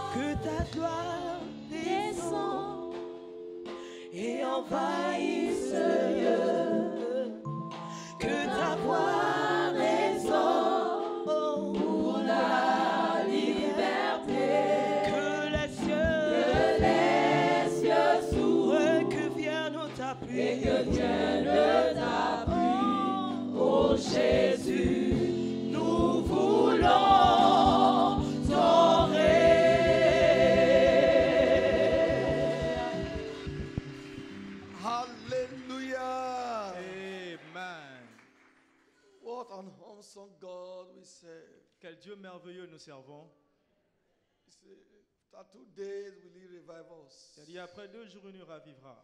Que ta gloire descende et envahisse ce lieu. Que ta voix résonne pour la liberté. Que les cieux s'ouvrent, que vienne ta pluie. Et que vienne ta pluie. Oh Jésus, nous voulons t'honorer. Hallelujah. Amen. What an awesome God we serve. Quel Dieu merveilleux nous servons. You see, after 2 days will He revive us. C'est-à-dire après 2 jours, il nous ravivera.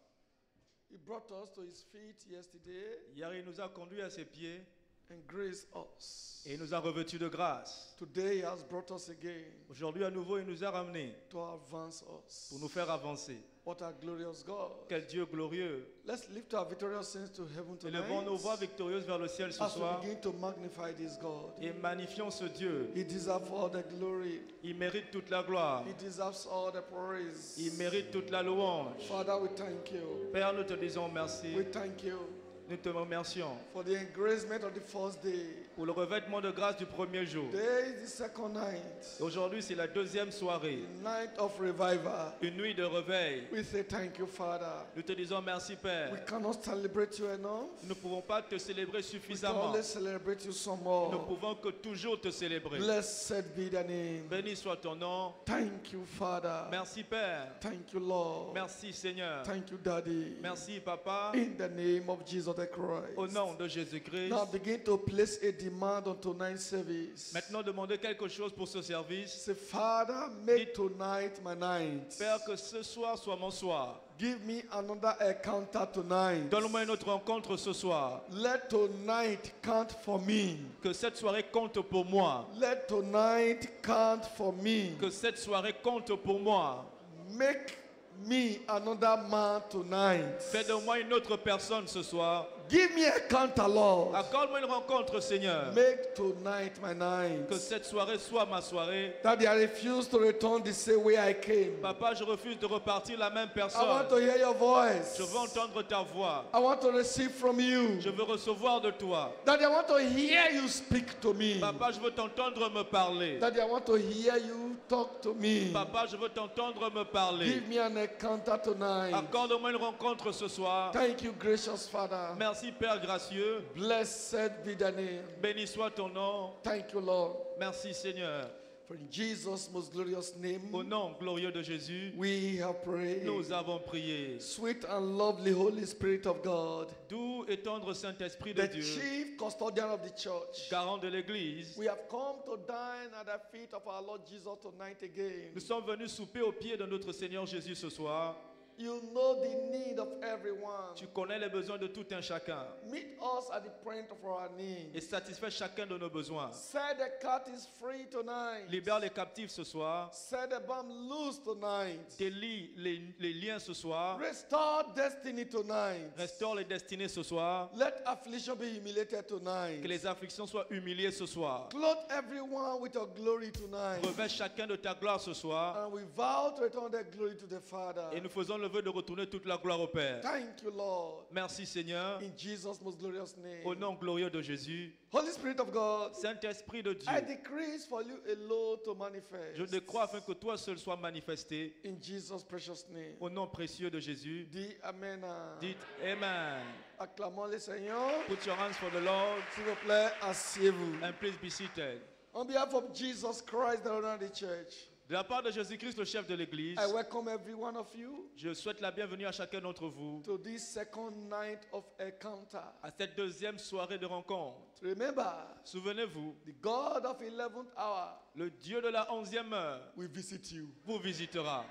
He brought us to His feet yesterday Hier, il nous a conduits à ses pieds and graced us. et il nous a revêtus de grâce. Today He has brought us again Aujourd'hui, à nouveau, il nous a ramenés to advance us. pour nous faire avancer. What a glorious God. Quel Dieu glorieux. Let's lift our victorious saints to heaven Élevons nos voix tonight victorieuses vers le ciel ce as we soir begin to magnify this God. et magnifions ce Dieu. He deserves all the glory. Il mérite toute la gloire. He deserves all the praise. Il mérite toute la louange. Father, we thank you. Père, nous te disons merci. We thank you Nous te remercions for the engracement of the first day. pour le revêtement de grâce du premier jour. Today is the second night, Aujourd'hui, c'est la 2e soirée, the night of revival. une nuit de réveil. We say thank you, Father. Nous te disons merci, We Père. cannot celebrate you enough. Nous ne pouvons pas te célébrer We can suffisamment. only celebrate you some Nous more. pouvons que toujours te célébrer. Blessed be the name. Béni soit ton nom. Thank you, Father. Merci, Père. Thank you, Lord. Merci, Seigneur. Thank you, Daddy. Merci, Papa. In the name of Jesus the Christ. Au nom de Jésus-Christ. Now begin to place a demand on tonight's service. Maintenant, demandez quelque chose pour ce service. Say, Father, make tonight my night. Père, que ce soir soit mon soir. Give me another encounter tonight. Donne-moi une autre rencontre ce soir. Let tonight count for me. Que cette soirée compte pour moi. Let tonight count for me. Que cette soirée compte pour moi. Make me another man tonight. Fais de moi une autre personne ce soir. Give me a encounter, Lord. Accorde-moi une rencontre, Seigneur. Make tonight my night. Que cette soirée soit ma soirée. Daddy, I refuse to return the same way I came. Papa, je refuse de repartir la même I want personne. to hear your voice. Je veux entendre ta voix. I want to receive from you. Je veux recevoir de toi. Daddy, I want to hear you speak to me. Papa, je veux t'entendre me parler. Daddy, I want to hear you talk to me. Papa, je veux t'entendre me parler. Give me an encounter tonight. Accorde-moi une rencontre ce soir. Thank you, gracious Father. Merci, Père gracieux. Blessed be the name. Béni soit ton nom. Thank you, Lord. Merci, Seigneur. For in Jesus' most glorious name, Au nom glorieux de Jésus, we have prayed. nous avons prié. Sweet and lovely Holy Spirit of God, Doux et tendre Saint-Esprit de the Dieu, chief custodian of the church, garant de l'Église, we have come to dine at the feet of our Lord Jesus tonight again. nous sommes venus souper au pied de notre Seigneur Jésus ce soir. You know the need of everyone. Tu connais les besoins de tout un chacun Meet us at the point of our need. et satisfais chacun de nos besoins. Set the captives free tonight. Libère les captifs ce soir. Set the bound loose tonight. Délie les liens ce soir. Restore destiny tonight. Restaure les destinées ce soir. Let affliction be humiliated tonight. Que les afflictions soient humiliées ce soir. Clothe everyone with your glory tonight. Revêt chacun de ta gloire ce soir. And we vow to return the glory to the Father. Et nous faisons le vœu de retourner toute la gloire au Père. Thank you, Lord. Merci Seigneur. In Jesus' most glorious name. Au nom glorieux de Jésus. Holy Spirit of God, Saint-Esprit de Dieu. I decrease for you alone to manifest. Je décrois afin que toi seul sois manifesté. In Jesus' precious name. Au nom précieux de Jésus. Dis Amen. Dites Amen. Acclamons le Seigneur. Put your hands for the Lord S'il vous plaît, asseyez-vous. and please be seated. On behalf of Jesus Christ, the owner of the church, De la part de Jésus-Christ, le chef de l'Église, I welcome every one of you je souhaite la bienvenue à chacun d'entre vous to this second night of encounter. à cette deuxième soirée de rencontre. Remember, Souvenez-vous, the God of 11th hour le Dieu de la 11e heure will visit you. vous visitera.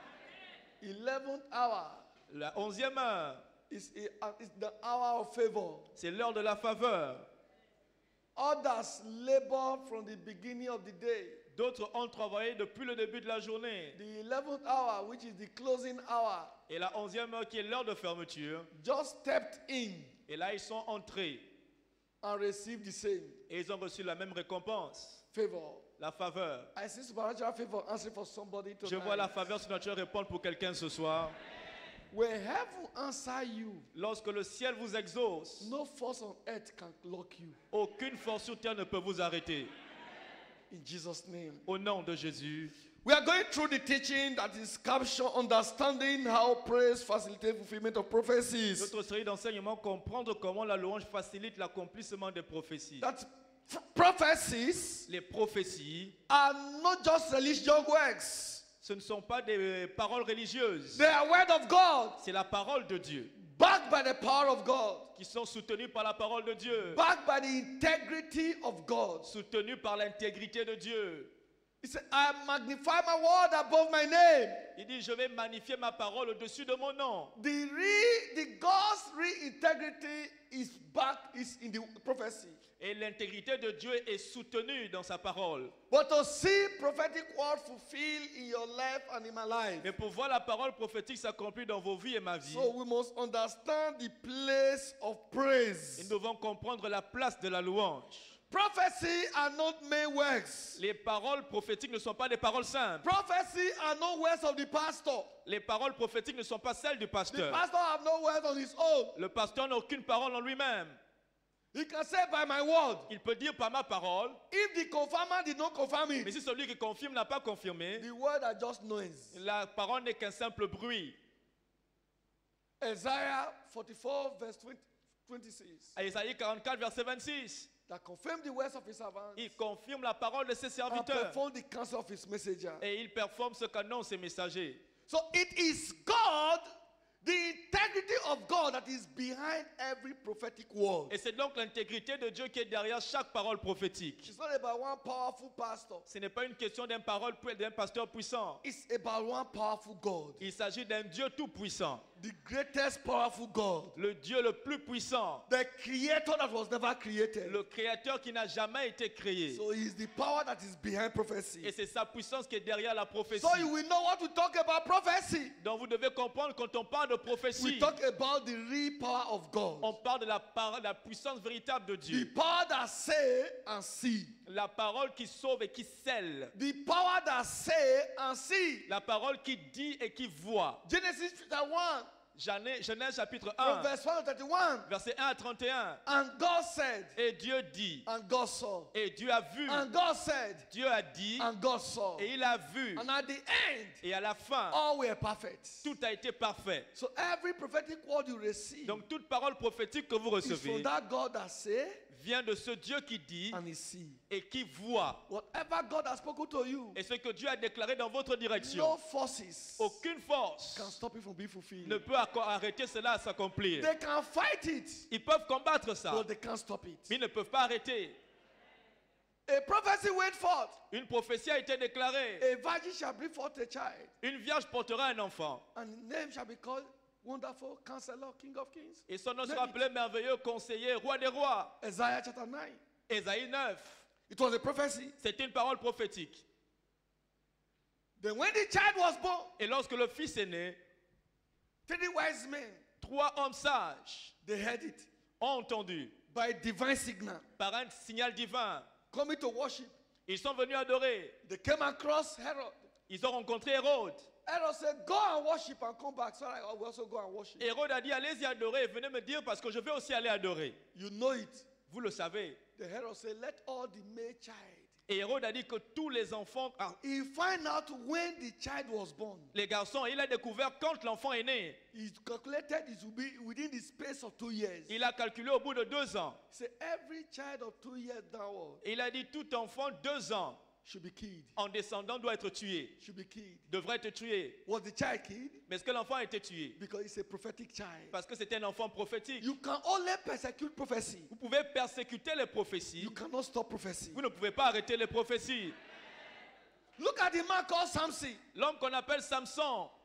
11th hour La 11e heure, is the hour of favor. c'est l'heure de la faveur. Others labor from the beginning of the day. D'autres ont travaillé depuis le début de la journée. The 11th hour, which is the closing hour, Et la 11e heure qui est l'heure de fermeture. just stepped in Et là, ils sont entrés and received the same et ils ont reçu la même récompense. favor. La faveur. I see supernatural favor answering for somebody Je vois la tonight. faveur surnaturelle répondre pour quelqu'un ce soir. When heaven answer you, Lorsque le ciel vous exauce, no force on earth can lock you. aucune force sur terre ne peut vous arrêter. In Jesus' name. Au nom de Jésus. We are going through the teaching that is captured, understanding how praise facilitates fulfillment of prophecies. Notre série d'enseignements, comprendre comment la louange facilite l'accomplissement des prophéties. That prophecies Les prophéties, are not just religious works. ce ne sont pas des paroles religieuses. They are word of God, C'est la parole de Dieu, backed by the power of God, qui sont soutenues par la parole de Dieu, backed by the integrity of God. soutenues par l'intégrité de Dieu. He said, I magnify my word above my name. Il dit, je vais magnifier ma parole au-dessus de mon nom. The God's real integrity is in the prophecy. Et l'intégrité de Dieu est soutenue dans sa parole. But to see prophetic word fulfilled in your life and in my life, Mais pour voir la parole prophétique s'accomplir dans vos vies et ma vie, so we must understand the place of praise. nous devons comprendre la place de la louange. Prophecy are not mere words. Les paroles prophétiques ne sont pas des paroles simples. Prophecy are not words of the pastor. Les paroles prophétiques ne sont pas celles du The pasteur. pastor have no words on his own. Le pasteur n'a aucune parole en lui-même. He can say by my word. Il peut dire par ma parole, If the confirmer did not confirm mais it, si celui qui confirme n'a pas confirmé, the word are just noise. la parole n'est qu'un simple bruit. Isaiah 44 verse 26. À Isaïe 44, verset 26, That confirm the words of his servants il confirme la parole de ses and serviteurs perform the counsel of his messenger. et il performe ce qu'annoncent ses messagers. So it is God, the integrity of God that is behind every prophetic word. Et c'est donc l'intégrité de Dieu qui est derrière chaque parole prophétique. It's not about one powerful pastor. Ce n'est pas une question d'un pasteur puissant. It's about one powerful God. Il s'agit d'un Dieu tout-puissant. The greatest powerful God. Le Dieu le plus puissant. The creator that was never created. Le créateur qui n'a jamais été créé. So he is the power that is behind prophecy. Et c'est sa puissance qui est derrière la prophétie. So you will know what to talk about prophecy. Donc vous devez comprendre quand on parle de prophétie, We talk about the real power of God. on parle de la puissance véritable de The Dieu. power that say and see. La parole qui sauve et qui scelle. The power that say and see. La parole qui dit et qui voit. Genesis chapter 1. Genèse chapitre From 1, verse 1 to 31. verset 1 à 31. And God said, Et Dieu dit, and God saw. et Dieu a vu, And God said, Dieu a dit, and God saw. et il a vu. And at the end, Et à la fin, all were perfect. tout a été parfait. So every prophetic word you receive Donc toute parole prophétique que vous is from recevez that God that say vient de ce Dieu qui dit and he see. et qui voit. Whatever God has spoken to you, Et ce que Dieu a déclaré dans votre no direction, forces aucune force can stop it from being fulfilled. ne peut arrêter cela à s'accomplir. They can fight it, Ils peuvent combattre ça, but they can't stop it. mais ils ne peuvent pas arrêter. A prophecy went forth. Une prophétie a été déclarée. A virgin shall bring forth a child, Une vierge portera un enfant. and his name shall be called Wonderful Counselor, King of Kings. Et son nom Name sera it. appelé merveilleux conseiller, roi des rois. Isaiah chapter 9. Ésaïe 9. It was a prophecy. C'est une parole prophétique. Then when the child was born, Et lorsque le fils est né, 3 wise men, 3 hommes sages they heard it ont entendu by divine signal, par un signal divin. coming to worship. Ils sont venus adorer. They came across Herod. Ils ont rencontré Hérode. Herod said, go and worship and come back. So I will also go and worship. Hérode a dit, allez-y adorer. Venez me dire parce que je vais aussi aller adorer. You know it. Vous le savez. The Herod said, let all the male child. Et Hérode a dit que tous les enfants, He find out when the child was born. les garçons, il a découvert quand l'enfant est né. He calculated it will be within the space of 2 years. Il a calculé au bout de 2 ans. He said, every child of 2 years downward Et il a dit, tout enfant 2 ans should be killed. en descendant doit être tué. Should be killed. Devrait être tué. Was the child killed? Mais est-ce que l'enfant a été tué? Because it's a prophetic child. Parce que c'était un enfant prophétique. You can only persecute prophecy. Vous pouvez persécuter les prophéties. You cannot stop prophecy. Vous ne pouvez pas arrêter les prophéties. Look at the man called Samson. L'homme qu'on appelle Samson,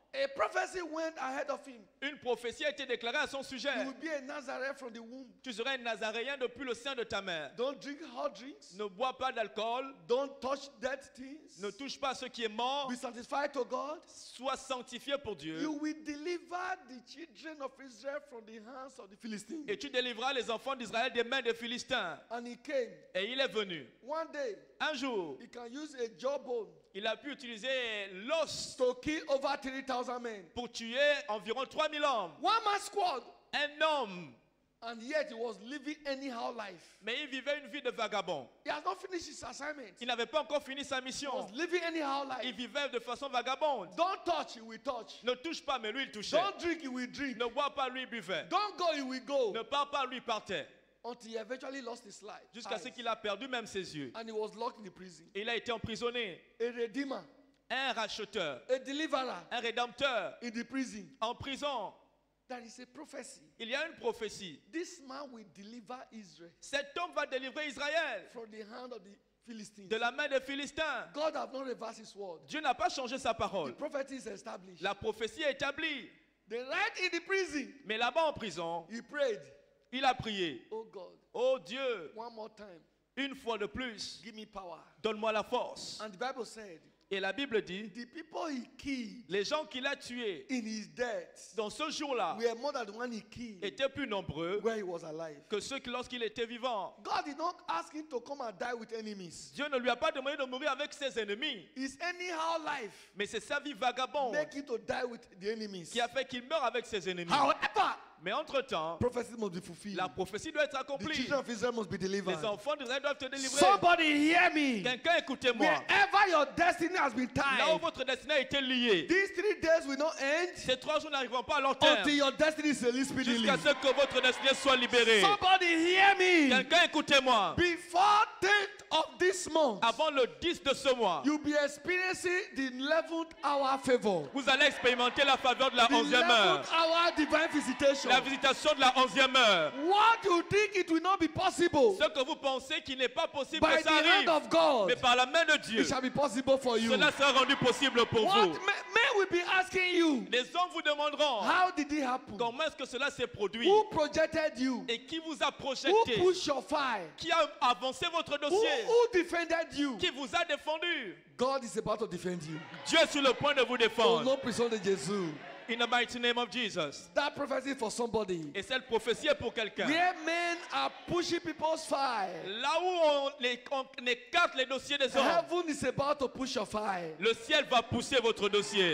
A prophecy went ahead of him. Une prophétie a été déclarée à son sujet. He will be a Nazareth from the womb. Tu serais un Nazaréen depuis le sein de ta mère. Don't drink hot drinks. Ne bois pas d'alcool. Don't touch dead things. Ne touche pas à ce qui est mort. Be satisfied to God. Sois sanctifié pour Dieu. You will deliver the children of Israel from the hands of the Philistines. Et tu délivreras les enfants d'Israël des mains des Philistins. And he came. Et il est venu. One day, Un jour, he can use a jawbone il a pu utiliser l'os to kill over 3,000 men. pour tuer environ 3000 hommes. One man squad. Un homme. And yet he was living anyhow life. Mais il vivait une vie de vagabond. He has not finished his assignment. Il n'avait pas encore fini sa He mission. was living anyhow Il life. vivait de façon vagabonde. Don't touch, he will touch. Ne touche pas, mais lui, il touchait. Don't drink, he will drink. Ne bois pas, lui, il buvait. Don't go, he will go. Ne pars pas, lui, il partait. Until he eventually lost his life. Jusqu'à ce eyes. qu'il a perdu même ses yeux. And he was locked in the prison. Et il a été emprisonné. A redeemer, Un racheteur, a deliverer un rédempteur, in the prison. en prison. That is a prophecy. Il y a une prophétie. This man will deliver Israel Cet homme va délivrer Israël from the hand of the Philistines. de la main des Philistins. God have not reversed his word. Dieu n'a pas changé sa The parole. prophecy is established. La prophétie est établie. The right in the prison, Mais là-bas en prison, he prayed, il a prié. oh God, Oh Dieu, one more time, une fois de plus, give me power. donne-moi la force. And the Bible said, Et la Bible dit, the people he killed les gens qu'il a tués in his death dans ce jour-là were more than the one he killed étaient plus nombreux where he was alive. que ceux qui lorsqu'il était vivant. God did not ask him to come and die with enemies. Dieu ne lui a pas demandé de mourir avec ses ennemis, His anyhow life mais c'est sa vie vagabonde make him to die with the enemies. qui a fait qu'il meure avec ses ennemis. However, Mais entre-temps, prophecy must be fulfilled. la prophétie doit être The accomplie. children of Israel must be delivered. Les enfants d'Israël doivent te délivrer. Somebody hear me. Quelqu'un, écoutez-moi. Wherever your destiny has been Là où tied, votre destinée a été liée, these 3 days will not end ces 3 jours n'arriveront pas à long terme until your destiny is released speedily. jusqu'à ce que votre destinée soit libérée. Somebody hear me. Quelqu'un, écoutez-moi. Before 10th of this month, Avant le 10 de ce mois, you'll be experiencing the 11th hour favor. vous allez expérimenter la faveur de la The 11e heure. 11th hour divine visitation. La visitation de la 11e heure. What you think it will not be possible, Ce que vous pensez qu'il n'est pas possible by que the ça hand arrive, of God, mais par la main de Dieu, it shall be possible for you. cela sera rendu possible pour What vous. men will be asking you, Les hommes vous demanderont how did it happen? comment est-ce que cela s'est produit Who projected you? et qui vous a Who projeté, pushed your fire? qui a avancé votre Who, dossier, who defended you? qui vous a défendu. God is about to defend you. Dieu est sur le point de vous Oh, défendre. no prison de Jésus. In the mighty name of Jesus. That prophecy is for somebody. Et cette prophétie est pour quelqu'un. Where men are pushing people's fire, Là où on écarte les dossiers des hommes, heaven is about to push your fire. le ciel va pousser votre dossier.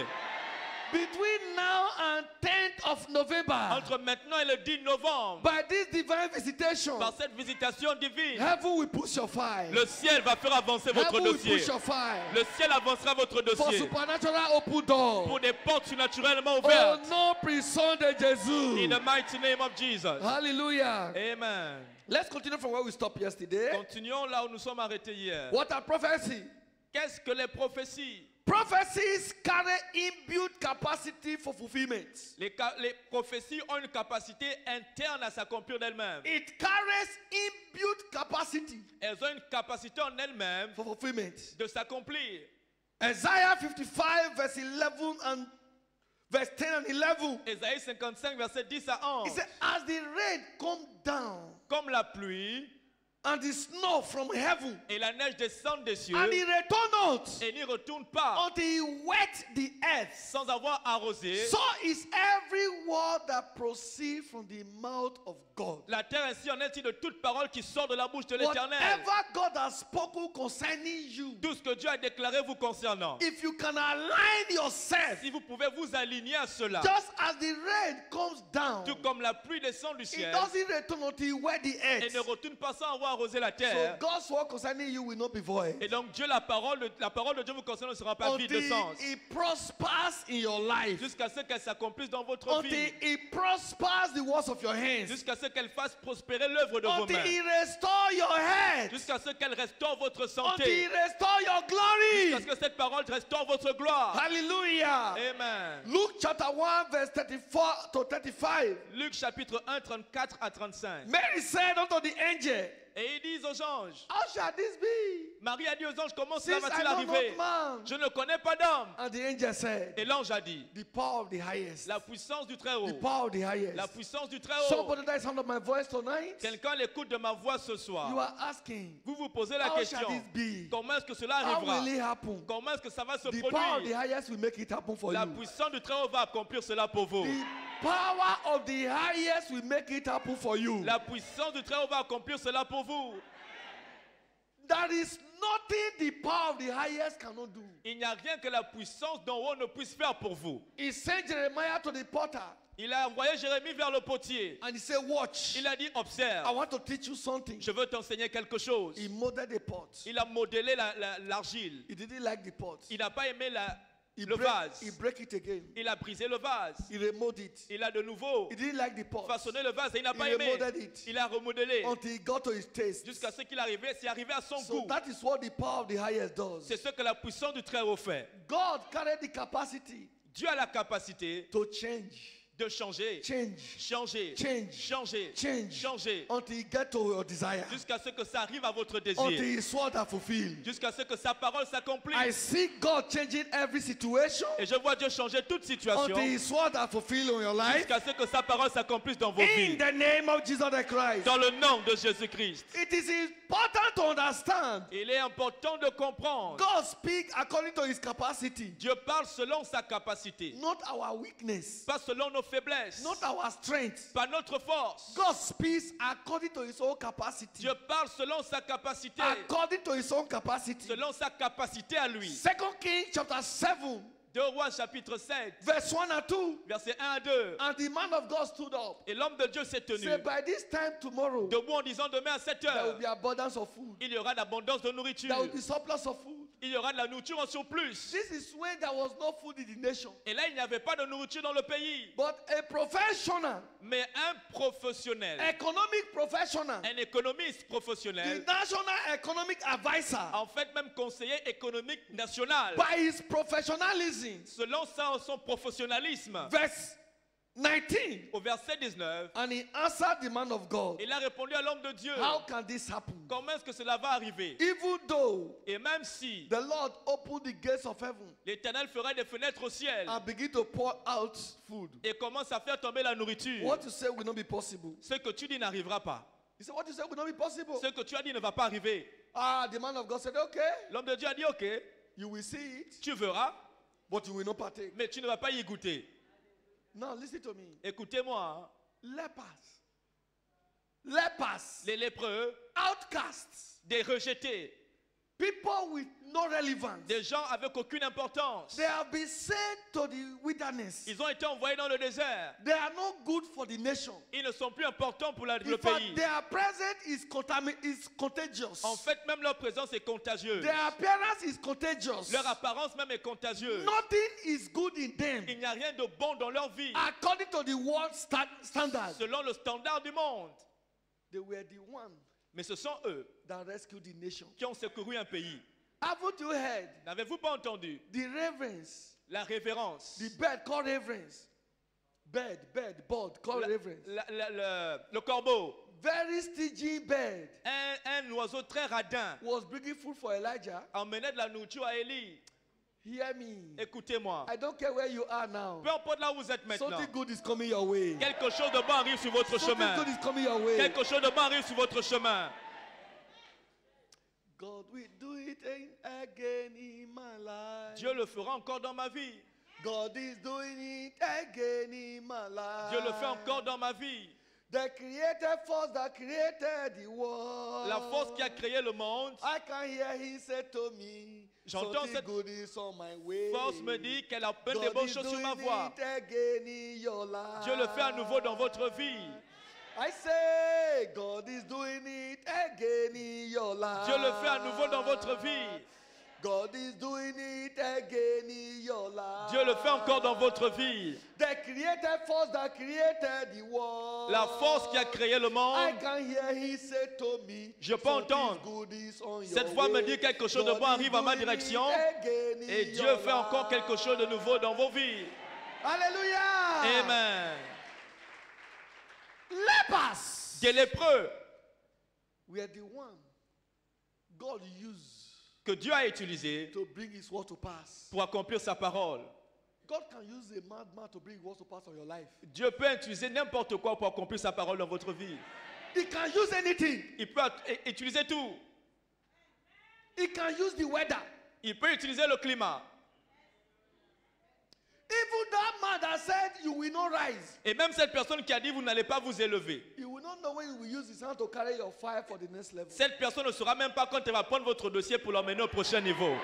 Between now and 10th of November, Entre maintenant et le 10 novembre, by this divine visitation, par cette visitation divine, heaven will push your fire. le ciel va faire avancer votre Heaven will dossier. push your fire. Le ciel avancera votre For dossier supernatural open door. pour des portes surnaturellement Oh, ouvertes. no prison de In Jésus. the mighty name of Jesus. Hallelujah. Amen. Let's continue from where we stopped yesterday. Continuons là où nous sommes arrêtés hier. What are prophecy? Qu'est-ce que les prophéties? Prophecies carry inbuilt capacity for fulfillment. Les prophéties ont une capacité interne à s'accomplir d'elles-mêmes. It carries inbuilt capacity Elles ont une capacité en elles-mêmes for fulfillment. de s'accomplir. Isaiah 55 verse 11 and verse 10 and 11. Ésaïe 55, verset 10 à 11. It said, as the rain come down Comme la pluie and the snow from heaven, et la neige descendent des cieux and it return not et n'y retourne pas until he wet the earth. sans avoir arrosé, So is every word that proceeds from the mouth of God. la terre ainsi en est-il de toute parole qui sort de la bouche de l'Éternel. Whatever God has spoken concerning you, Tout ce que Dieu a déclaré vous concernant. if you can align yourself, Si vous pouvez vous aligner à cela, just as the rain comes down, tout comme la pluie descend du it ciel doesn't return until he wet the et ne earth. retourne pas sans avoir arrosé la So terre. God's word concerning you will not be void. Et donc Dieu, la parole de Dieu vous concernant ne sera pas vide de Until sens. it prospers in your life. Jusqu'à ce qu'elle s'accomplisse dans votre Until vie. it prospers the works of your hands. Jusqu'à ce qu'elle fasse prospérer l'œuvre de vos Until mains. he restore your head. Jusqu'à ce qu'elle restaure votre Until he santé. restore your Jusqu'à ce glory. que cette parole restaure votre gloire. Hallelujah. Amen. Luke chapter 1 verse 34 to 35. Luc chapitre 1, 34 à 35. Mary said unto the angel, Et ils disent aux anges, how shall this be? Marie a dit aux anges, comment cela Since I va-t-il know arriver? not man. Je ne connais pas d'homme. And the angel said, Et l'ange a dit, the power of the highest. la puissance du The Très-Haut. power of the highest. La puissance du Très-Haut. Somebody that is under my voice tonight, Quelqu'un à l'écoute de ma voix ce you soir. are asking, Vous vous posez la how question, shall this be? comment est-ce que cela How arrivera? will it happen? Comment est-ce que ça va se The power of the produire? highest will make it happen for La you. puissance du Très-Haut va accomplir cela pour vous. The power of the highest will make it happen for you. La puissance du Très-Haut va accomplir cela pour vous. There is nothing the power of the highest cannot do. Il n'y a rien que la puissance d'en haut ne puisse faire pour vous. He sent Jeremiah to the potter Il a envoyé Jérémie vers le potier. and he said, watch, Il a dit, I observe, want to teach you something. je veux t'enseigner quelque chose. He molded the pot. Il a modélé l'argile. He didn't like the pot. Il n'a pas aimé He le vase. break it again. Il a brisé le vase. He remolded it. Il a de nouveau He didn't like the pot façonné le vase et il n'a pas He aimé. remodeled it. Il a remodelé until he got to his taste. jusqu'à ce qu'il arrivait, c'est arrivé à son So goût. that is what the power of the highest does. C'est ce que la puissance du Très-Haut fait. God carried the capacity Dieu a la capacité to change, de changer, change, changer, Change. changer, change, changer, until you get to your desire, jusqu'à ce que ça arrive à votre until désir, his word are fulfilled. jusqu'à ce que sa parole I s'accomplisse. see God changing every situation Et je vois Dieu changer toute situation until his word are fulfilled in your life. jusqu'à ce que sa parole s'accomplisse dans vos In vies. the name of Jesus Christ. Dans le nom de Jésus-Christ. It is important to understand Il est important de comprendre. God speaks according to his capacity, Dieu parle selon sa capacité, not our weakness, pas selon nos faiblesses, not our strength. pas notre force. God speaks according to his own capacity. Dieu parle selon sa capacité, According to his own capacity. selon sa capacité à lui. 2 Kings chapter 7, 2 Rois chapitre 7, verse 1 and 2. versets 1 à 2. And the man of God stood up. Et l'homme de Dieu s'est tenu Say, by this time tomorrow, debout en disant, demain à 7 there will heures, be abundance of food. il y aura l'abondance de nourriture. There will be surplus of food. Il y aura de la nourriture en surplus. This is when there was no food in the nation. Et là, il n'y avait pas de nourriture dans le pays. But a professional, Mais un professionnel, economic professional, un économiste the professionnel, national economic advisor, en fait même conseiller économique national, by his professionalism, selon son professionnalisme, verse 19, au verset 19, and he answered the man of God, il a répondu à l'homme de Dieu, how can this happen? comment est-ce que cela va arriver? Even though Et même si the Lord opened the gates of heaven l'Éternel ferait des fenêtres au ciel and begin to pour out food, et commence à faire tomber la nourriture, what you say will not be possible. ce que tu dis n'arrivera pas. He said, what you say will not be possible. Ce que tu as dit ne va pas arriver. Ah, the man of God said, okay, L'homme de Dieu a dit, ok, you will see it, tu verras, but you will not partake. mais tu ne vas pas y goûter. Now listen to me. Écoutez-moi, hein. Lepers, les lépreux, outcasts, des rejetés, people with no relevance. des gens avec aucune importance. They have been sent to the wilderness. Ils ont été envoyés dans le désert. They are not good for the nation. Ils ne sont plus importants pour le In fact, pays. their presence is contagious. En fait, même leur présence est contagieuse. Their appearance is contagious. Leur apparence même est contagieuse. Nothing is good in them Il n'y a rien de bon dans leur vie. according to the world standard. Selon le standard du monde. They were the one Mais ce sont eux that rescued the nation. qui ont secouru un pays. Haven't you heard N'avez-vous pas entendu the reverence, la révérence? the bird called reverence? Bird called reverence. Le corbeau, Very stingy bird un oiseau très radin, was bringing food for Elijah. emmenait de la nourriture à Élie. Hear me. Écoutez-moi. I don't care where you are now. Peu importe là où vous êtes maintenant. Something good is coming your way. Quelque chose de bon arrive sur votre Something chemin. good is coming your way. Quelque chose de bon arrive sur votre chemin. God will do it again in my life. Dieu le fera encore dans ma vie. God is doing it again in my life. Dieu le fait encore dans ma vie. The created force that created the world. La force qui a créé le monde, I can hear he said to me, J'entends something cette good is on my way. force me dit qu'elle a plein de God bonnes is choses sur ma doing voie. it again in your life. Dieu le fait à nouveau dans votre vie. I say, God is doing it again in your life. Dieu le fait à nouveau dans votre vie. God is doing it again in your life. Dieu le fait encore dans votre vie. The created force that created the world. La force qui a créé le I monde, can hear he said to me, je peux entendre. good is on your Cette voix me way. dit quelque chose de God bon is arrive à ma doing it direction. again in Et Dieu your fait encore life. quelque chose de nouveau dans vos vies. Alléluia. Amen. Lepers. Des lépreux, were the one God used que Dieu a utilisé to bring his word to pass. pour accomplir sa parole. God can use a madman to bring word to pass on your life. Dieu peut utiliser n'importe quoi pour accomplir sa parole dans votre vie. He can use anything. Il peut utiliser tout. He can use the weather. Il peut utiliser le climat. Even that man that said you will not rise. Et même cette personne qui a dit vous n'allez pas vous élever. You will not know when you will use his hand to carry your fire for the next level. Cette personne ne saura même pas quand elle va prendre votre dossier pour l'emmener au prochain niveau.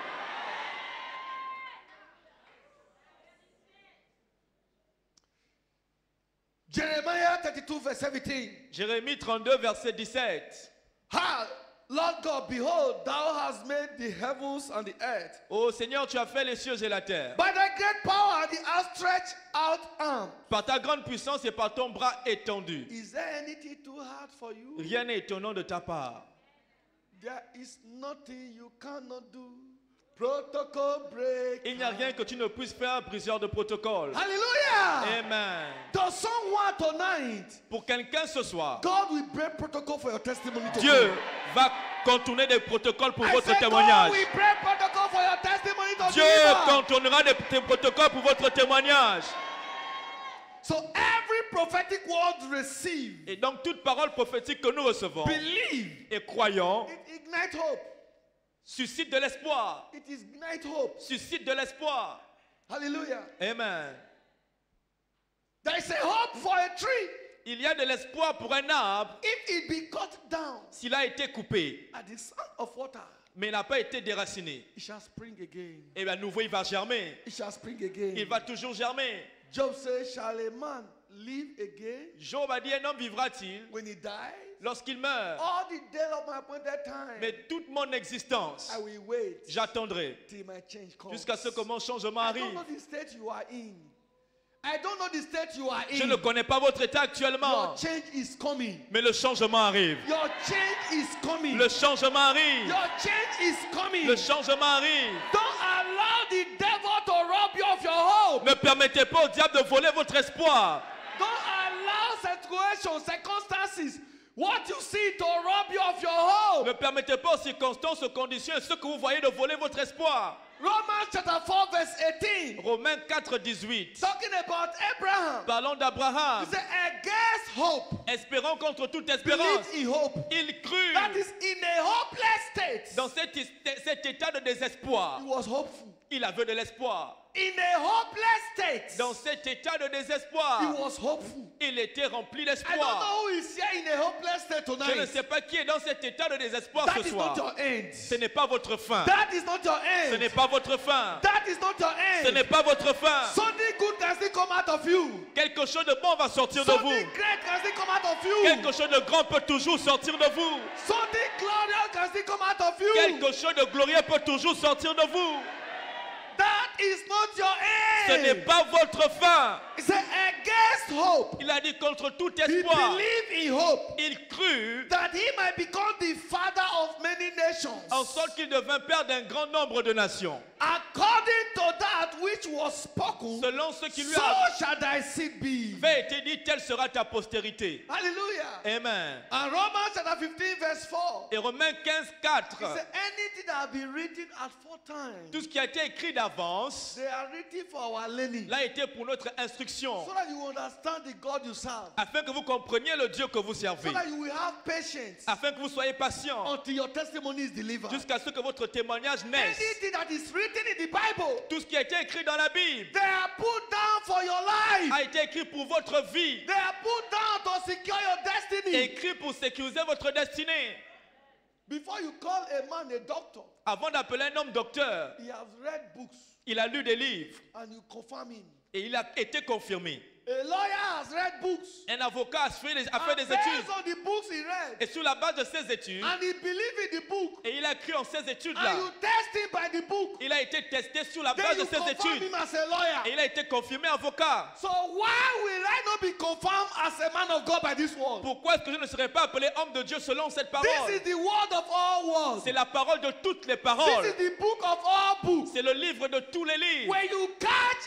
Jeremiah 32 verse 17. Jérémie 32 verset 17. Ha! Lord God, behold, thou hast made the heavens and the earth. Ô Seigneur, tu as fait les cieux et la terre. By thy great power and the outstretched out arm. Par ta grande puissance et par ton bras étendu. Is there anything too hard for you? Rien n'est étonnant de ta part. There is nothing you cannot do. Protocol break. Il n'y a rien que tu ne puisses faire, briseur de protocole. Hallelujah. Amen. To someone tonight, Pour quelqu'un ce soir, God will break protocol for your testimony. Dieu va contourner des protocoles pour I votre said, témoignage. God will break protocol for your testimony to Dieu deliver. contournera des protocoles pour votre témoignage. So every prophetic word received, Et donc toute parole prophétique que nous recevons believe, et croyons it ignites hope. suscite de l'espoir. It ignites hope. Suscite de l'espoir. Hallelujah. Amen. There is a hope for a tree Il y a de l'espoir pour un arbre if it be cut down s'il a été coupé, at the sound of water. mais n'a pas été déraciné. It shall spring again. Et bien à nouveau il va germer. It shall spring again. Il va toujours germer. Job says, shall a man live again Job a dit, un homme vivra-t-il when he dies? lorsqu'il meurt? All the day of my appointed time, Mais toute mon existence, I will wait j'attendrai till my change comes. jusqu'à ce que mon changement I don't arrive. know the state you are in. I don't know the state you are Je in. ne connais pas votre état actuellement, Your change is coming. mais le changement arrive. Your change is coming. Le changement arrive. Your change is coming. Le changement arrive. Don't allow the devil to rob you of your hope. Ne permettez pas au diable de voler votre espoir. Don't allow situations, circumstances, what you see to rob you of your hope. Ne permettez pas aux circonstances, aux conditions et ce que vous voyez de voler votre espoir. Romans chapter 4 verse 18. Romains 4, 18. Talking about Abraham. Parlons d'Abraham. He said, against hope. Espérant contre toute Believe espérance. in hope. Il crut That is in a hopeless state. dans cet état de désespoir. He was hopeful. Il avait de l'espoir. In a hopeless state. Dans cet état de He désespoir, was hopeful. il était rempli I don't d'espoir. know who is here in a hopeless state Je ne tonight. sais pas qui est dans cet état de désespoir That ce is not soir. your end. Ce n'est pas votre fin. That is not your Ce n'est end. pas votre fin. That is not your Ce end. n'est pas votre fin. Something good can still come out of you. Quelque chose de bon va sortir de Something vous. great can still come out of you. Quelque chose de grand peut toujours sortir de vous. Something glorious can still come out of you. Quelque chose de glorieux peut toujours sortir de vous. That is not your Ce n'est end. pas votre fin. He said, against hope. Il a dit contre tout He espoir. believed in hope Il crut that he might become the father of many nations. en sorte qu'il devint père d'un grand nombre de nations. According to that which was spoken, Selon ce qui lui so avait shall thy seed be. été dit, telle sera ta postérité. Hallelujah. Amen. And Romans chapter 15 verse 4. Et Romains 15, 4. He said, anything that have been written at foretime, Tout ce qui a été écrit d'avance, they are written for our learning. l'a été pour notre instruction, So that you understand the God you serve. afin que vous compreniez le Dieu que vous So servez, that you will have patience afin que vous soyez patient until your testimony is delivered. jusqu'à ce que votre témoignage naisse. Anything that is written in the Bible, Tout ce qui a été écrit dans la Bible they are put down for your life. a été écrit pour votre vie, They are put down to secure your destiny. écrit pour sécuriser votre destinée. Before you call a man a doctor, Avant d'appeler un homme docteur, he has read books il a lu des livres and you confirm him. et il a été confirmé. A lawyer has read books. Un avocat a fait des And études based on the books he read, et sur la base de ces études, and he believed in the book, et il a cru en ces and études-là, you test him by the book, il a été testé sur la then base de you ces confirm études him as a lawyer. et il a été confirmé avocat. So why will I not be confirmed as a man of God by this word? Pourquoi est-ce que je ne serais pas appelé homme de Dieu selon cette parole? This is the word of all words. C'est la parole de toutes les This paroles. is the book of all books. C'est le livre de tous les livres. When you catch a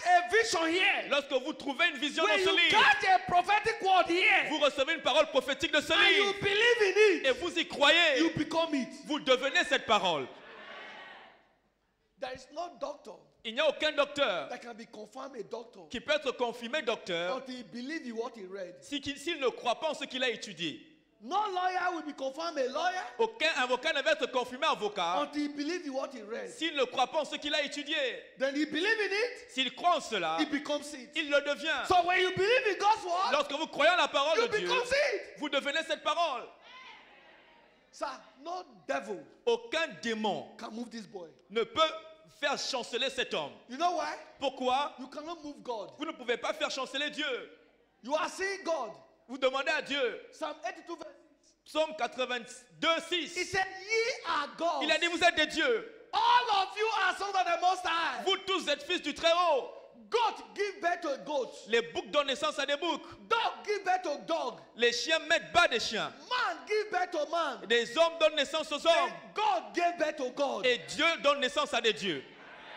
vision here, Lorsque vous trouvez une vision when dans ce you livre, catch a prophetic word here, vous recevez une parole prophétique de ce and you livre believe in et it, vous y croyez, you become it. vous devenez cette parole. There is no doctor Il n'y a aucun docteur that can be confirmed a doctor qui peut être confirmé docteur until he believes in what he read. s'il ne croit pas en ce qu'il a étudié. No lawyer will be confirmed a lawyer Aucun avocat ne va être confirmé avocat until he believes in what he read. s'il ne croit pas en ce qu'il a étudié. Then he believes in it, S'il croit en cela, he becomes it. il le devient. So when you believe in God's word, Lorsque vous croyez en la parole you de Dieu, become it. vous devenez cette parole. Sir, no devil Aucun démon can move this boy. ne peut faire chanceler cet homme. You know why? Pourquoi? You cannot move God. Vous ne pouvez pas faire chanceler Dieu. You are seeing God. Vous demandez à Dieu. Psalm 82 verse 6. Psaume 82, He 6. said, ye are gods. Il a dit, vous êtes des dieux. All of you are sons of the Most High. Vous tous êtes fils du Très-Haut. Goat give birth to a goat. Les boucs donnent naissance à des boucs. Dog give birth to a dog. Les chiens mettent bas des chiens. Man give birth to man. Des hommes donnent naissance aux And hommes. God gave birth to God. Et Dieu donne naissance à des dieux.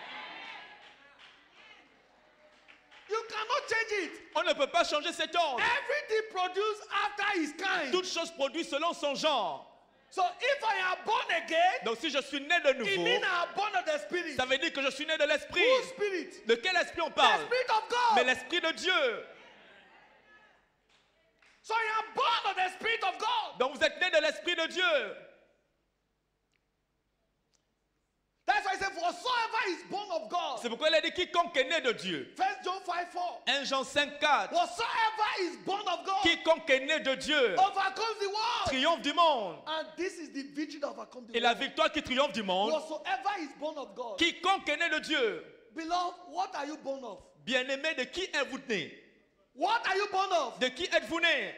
You cannot change it. On ne peut pas changer cet ordre. Everything produced after his kind. Toute chose produite selon son genre. So if I am born again, Donc si je suis né de it nouveau, means I am born of the Spirit. ça veut dire que je suis né de l'esprit. Whose spirit? De quel esprit on The parle? Spirit of God. Mais l'esprit de Dieu. So I am born of the Spirit of God. Donc vous êtes né de l'esprit de Dieu. That's why I said, whatsoever is born of God. C'est pourquoi il a dit quiconque est né de Dieu. 1 John 5:4. 1 Jean 5, 4. Whatsoever is born of God Quiconque est né de Dieu overcomes the world. triomphe du monde. And this is the victory that overcomes the Et la world. victoire qui triomphe du monde. Whatsoever is born of God. Quiconque est né de Dieu. Beloved, what are you born of? Bien-aimé, de qui êtes-vous né? What are you born of? De qui êtes-vous né?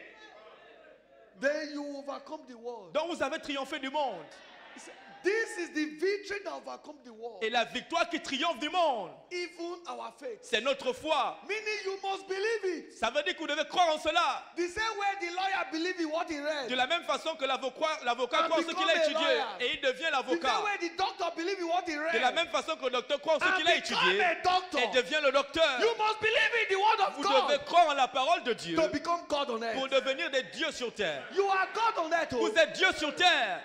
Then you overcome the world. Donc vous avez triomphé du monde. He said, this is the victory that overcomes the world. Et la victoire qui triomphe du monde, Even our faith. c'est notre foi. Meaning you must believe it. Ça veut dire que vous devez croire en cela. The same way the lawyer believes in what he read. De la même façon que l'avocat And croit en ce qu'il become a a étudié. lawyer. Et il devient The l'avocat. same way the doctor believes in what he read. De la même façon que le docteur croit en ce And qu'il a become étudié. a doctor. Et devient le docteur. You must believe in the word of Vous God devez croire en la parole de Dieu to become God on pour earth. devenir des dieux sur terre. You are God on earth. Vous êtes Dieu sur terre.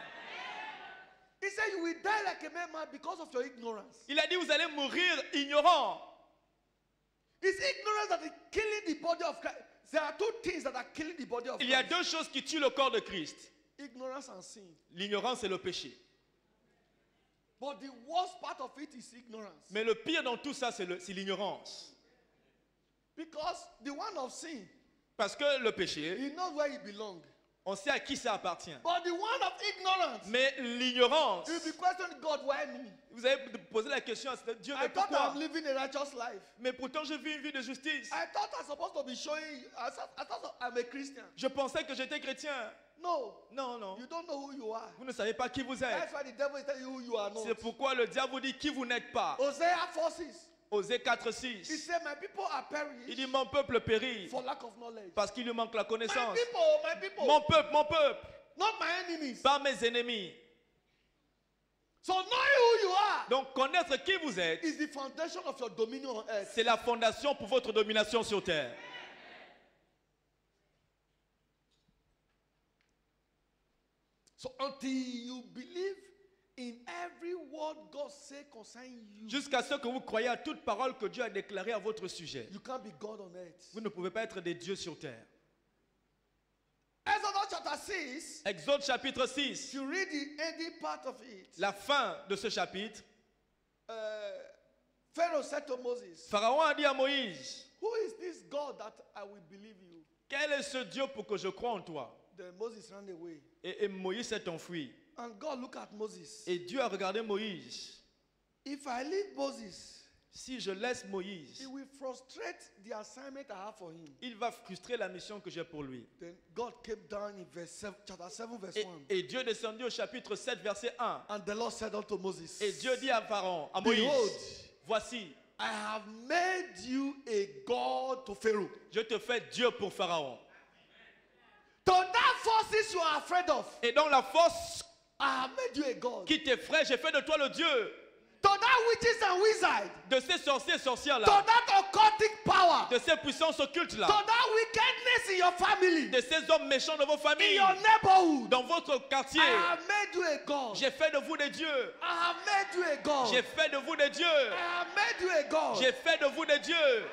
He said you will die like a madman because of your ignorance. Il a dit vous allez mourir ignorant. It's ignorance that is killing the body of Christ. There are two things that are killing the body of Il y a Christ. deux choses qui tuent le corps de Christ. Ignorance and sin. L'ignorance et le péché. But the worst part of it is ignorance. Mais le pire dans tout ça, c'est l'ignorance. Because the one of sin, Parce que le péché, he knows where he belongs. on sait à qui ça appartient. But the one of ignorance, Mais l'ignorance, you'll be questioning God, why me? vous avez posé la question à Dieu, I mais thought pourquoi? I'm living a righteous life. Mais pourtant, je vis une vie de justice. I thought I'm supposed to be showing, I thought I'm a Christian. Je pensais que j'étais chrétien. No, Non, non. you don't know who you are. Vous ne savez pas qui vous êtes. That's why the devil is telling you who you are C'est not. pourquoi le diable vous dit qui vous n'êtes pas. Hosea 4:6. Osée 4, He 6. said, my people are Il perished dit mon peuple périt for lack of knowledge. parce qu'il lui manque la My connaissance. people, Mon peuple, not my enemies. pas mes ennemis. So knowing who you are Donc connaître qui vous êtes, is the foundation of your dominion on earth. c'est la fondation pour votre domination sur terre. So until you believe in every word God say concerning you, Jusqu'à ce que vous croyez à toute parole que Dieu a déclarée à votre sujet. you can't be God on earth. Vous ne pouvez pas être des dieux sur terre. Exodus chapter 6, Exode chapitre 6. if you read the ending part of it, La fin de ce chapitre. Pharaoh said to Moses, Pharaon a dit à Moïse, who is this God that I will believe you? quel est ce Dieu pour que je croie en toi? Then Moses ran away. Et Moïse s'est enfui. And God looked at Moses. Et Dieu a regardé Moïse. If I leave Moses, Si je laisse Moïse, it will frustrate the assignment I have for him. il va frustrer la mission que j'ai pour lui. Then God came down in chapter 7, verse 1. Et Dieu est descendu au chapitre 7, verset 1. And the Lord said unto Moses, Et Dieu dit à Pharaon, à Moïse, Behold, voici, I have made you a God to Pharaoh. je te fais Dieu pour Pharaon. To that forces you are afraid of, Et dans la force I have made you a God. qui t'effraie, j'ai fait de toi le Dieu. To that witches and wizards, De ces sorciers et to sorcières-là, that occultic power, de ces puissances occultes-là, to that wickedness in your family, de ces hommes méchants de vos in familles, your neighborhood. dans votre quartier. I have made you a God. J'ai fait de vous des dieux. I have made you a God. J'ai fait de vous des dieux. I have made you a God. J'ai fait de vous des dieux.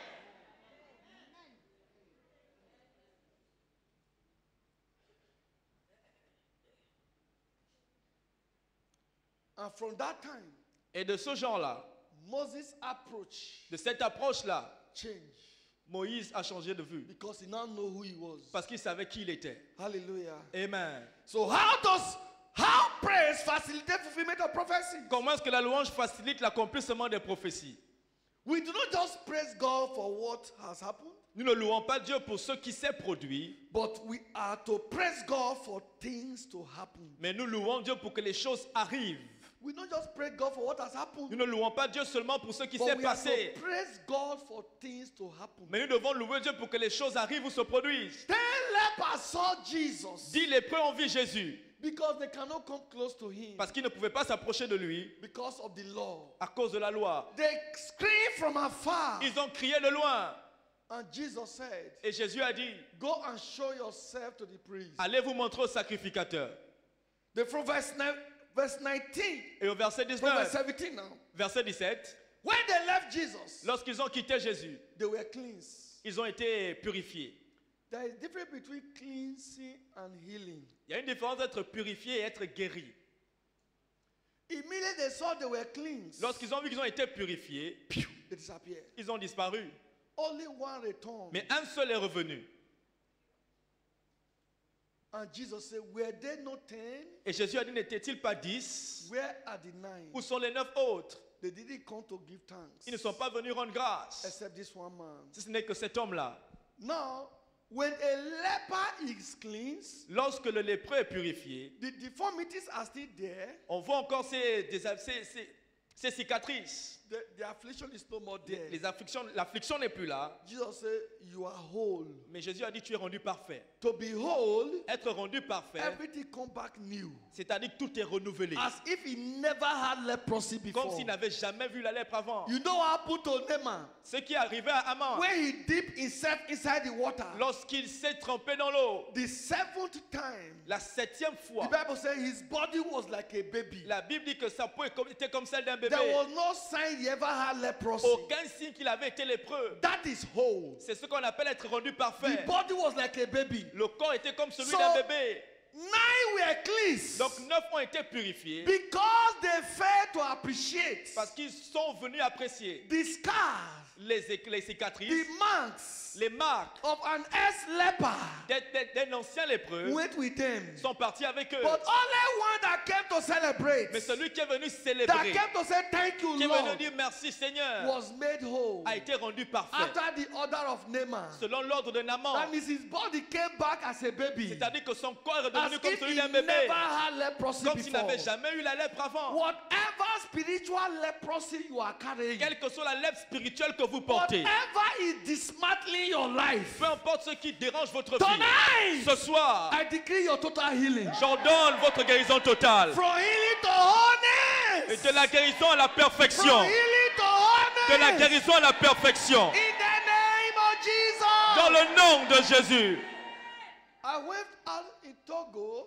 And from that time, Et de ce genre-là, Moses' approach de cette approche-là, changed Moïse a changé de vue. because he now know who he was. Parce qu'il savait qui il était. Hallelujah. Amen. So how praise facilitate fulfillment of prophecy? Comment est-ce que la louange facilite l'accomplissement des prophéties? We do not just praise God for what has happened, Nous ne louons pas Dieu pour ce qui s'est produit, but we are to praise God for things to happen. mais nous louons Dieu pour que les choses arrivent. We don't just praise God for what has happened, Nous ne louons pas Dieu seulement pour ce qui but s'est we are passé, to praise God for things to happen. mais nous devons louer Dieu pour que les choses arrivent ou se produisent. 10 lepers saw Jesus 10 lépreux ont vu Jésus because they cannot come close to him parce qu'ils ne pouvaient pas s'approcher de lui because of the law. à cause de la loi. They screamed from afar, Ils ont crié de loin and Jesus said, et Jésus a dit, "Go and show yourself to the priest." allez vous montrer au sacrificateur. From verse 19, Et au verset from verse 19, 17 now. verset 17, When they left Jesus, lorsqu'ils ont quitté Jésus, they were cleansed. ils ont été purifiés. There is difference between cleansing and healing. Il y a une différence entre purifié et être guéri. Immediately they saw they were cleansed, Lorsqu'ils ont vu qu'ils ont été purifiés, they disappeared. ils ont disparu. Only one returned. Mais un seul est revenu. And Jesus said, "Were they not 10? Et Jésus a dit, n'étaient-ils pas 10? Where are the 9? Où sont les 9 autres? They didn't come to give thanks, Ils ne sont pas venus rendre grâce. except this one man." Si ce n'est que cet homme-là. Now, when a leper is cleansed, Lorsque le lépreux est purifié, the deformities are still there. on voit encore ces cicatrices. The affliction is no more there. L'affliction n'est plus là. Jesus said, "You are whole." Mais Jésus a dit, tu es rendu parfait. To be whole, Être rendu parfait, everything come back new, c'est-à-dire que tout est renouvelé. as if he never had leprosy Comme before. s'il n'avait jamais vu la lèpre avant. You know what happened to Naaman Ce qui est arrivé à Aman, when he dipped himself inside the water? lorsqu'il s'est trempé dans l'eau, The 7th time, la 7e fois, the Bible says his body was like a baby. la Bible dit que sa peau était comme celle d'un bébé. There was no sign he ever had leprosy. Aucun signe qu'il avait été lépreux. That is whole. C'est ce qu'on appelle être rendu The parfait. body was like a baby. Le corps était comme celui So, d'un bébé. 9 were cleansed Donc 9 ont été purifiés because they failed to appreciate parce qu'ils sont venus apprécier the scars, les cicatrices, the marks les marques of an ex-leper d'un ancien lépreux went with them. sont partis avec eux. But only one that came to celebrate, Mais celui qui est venu that célébrer, came to say thank you, qui est venu Lord, dire merci Seigneur, was made whole a été rendu parfait. after the order of Naaman. Selon l'ordre de That Naaman. means his body came back as a baby, C'est-à-dire que son corps est as devenu comme if celui he d'un never bébé. had leprosy Comme s'il before. n'avait jamais eu la lèpre avant. Whatever spiritual leprosy you are carrying, Quelle que soit la lèpre spirituelle que vous portez, whatever is dismantling your life, peu importe ce qui dérange votre vie, tonight ce soir, I decree your total healing. j'ordonne votre guérison totale. From healing to wholeness. Et de la guérison à la perfection. From healing to De la wholeness. guérison à la perfection. In the name of Jesus. Dans le nom de Jésus. I went out in Togo.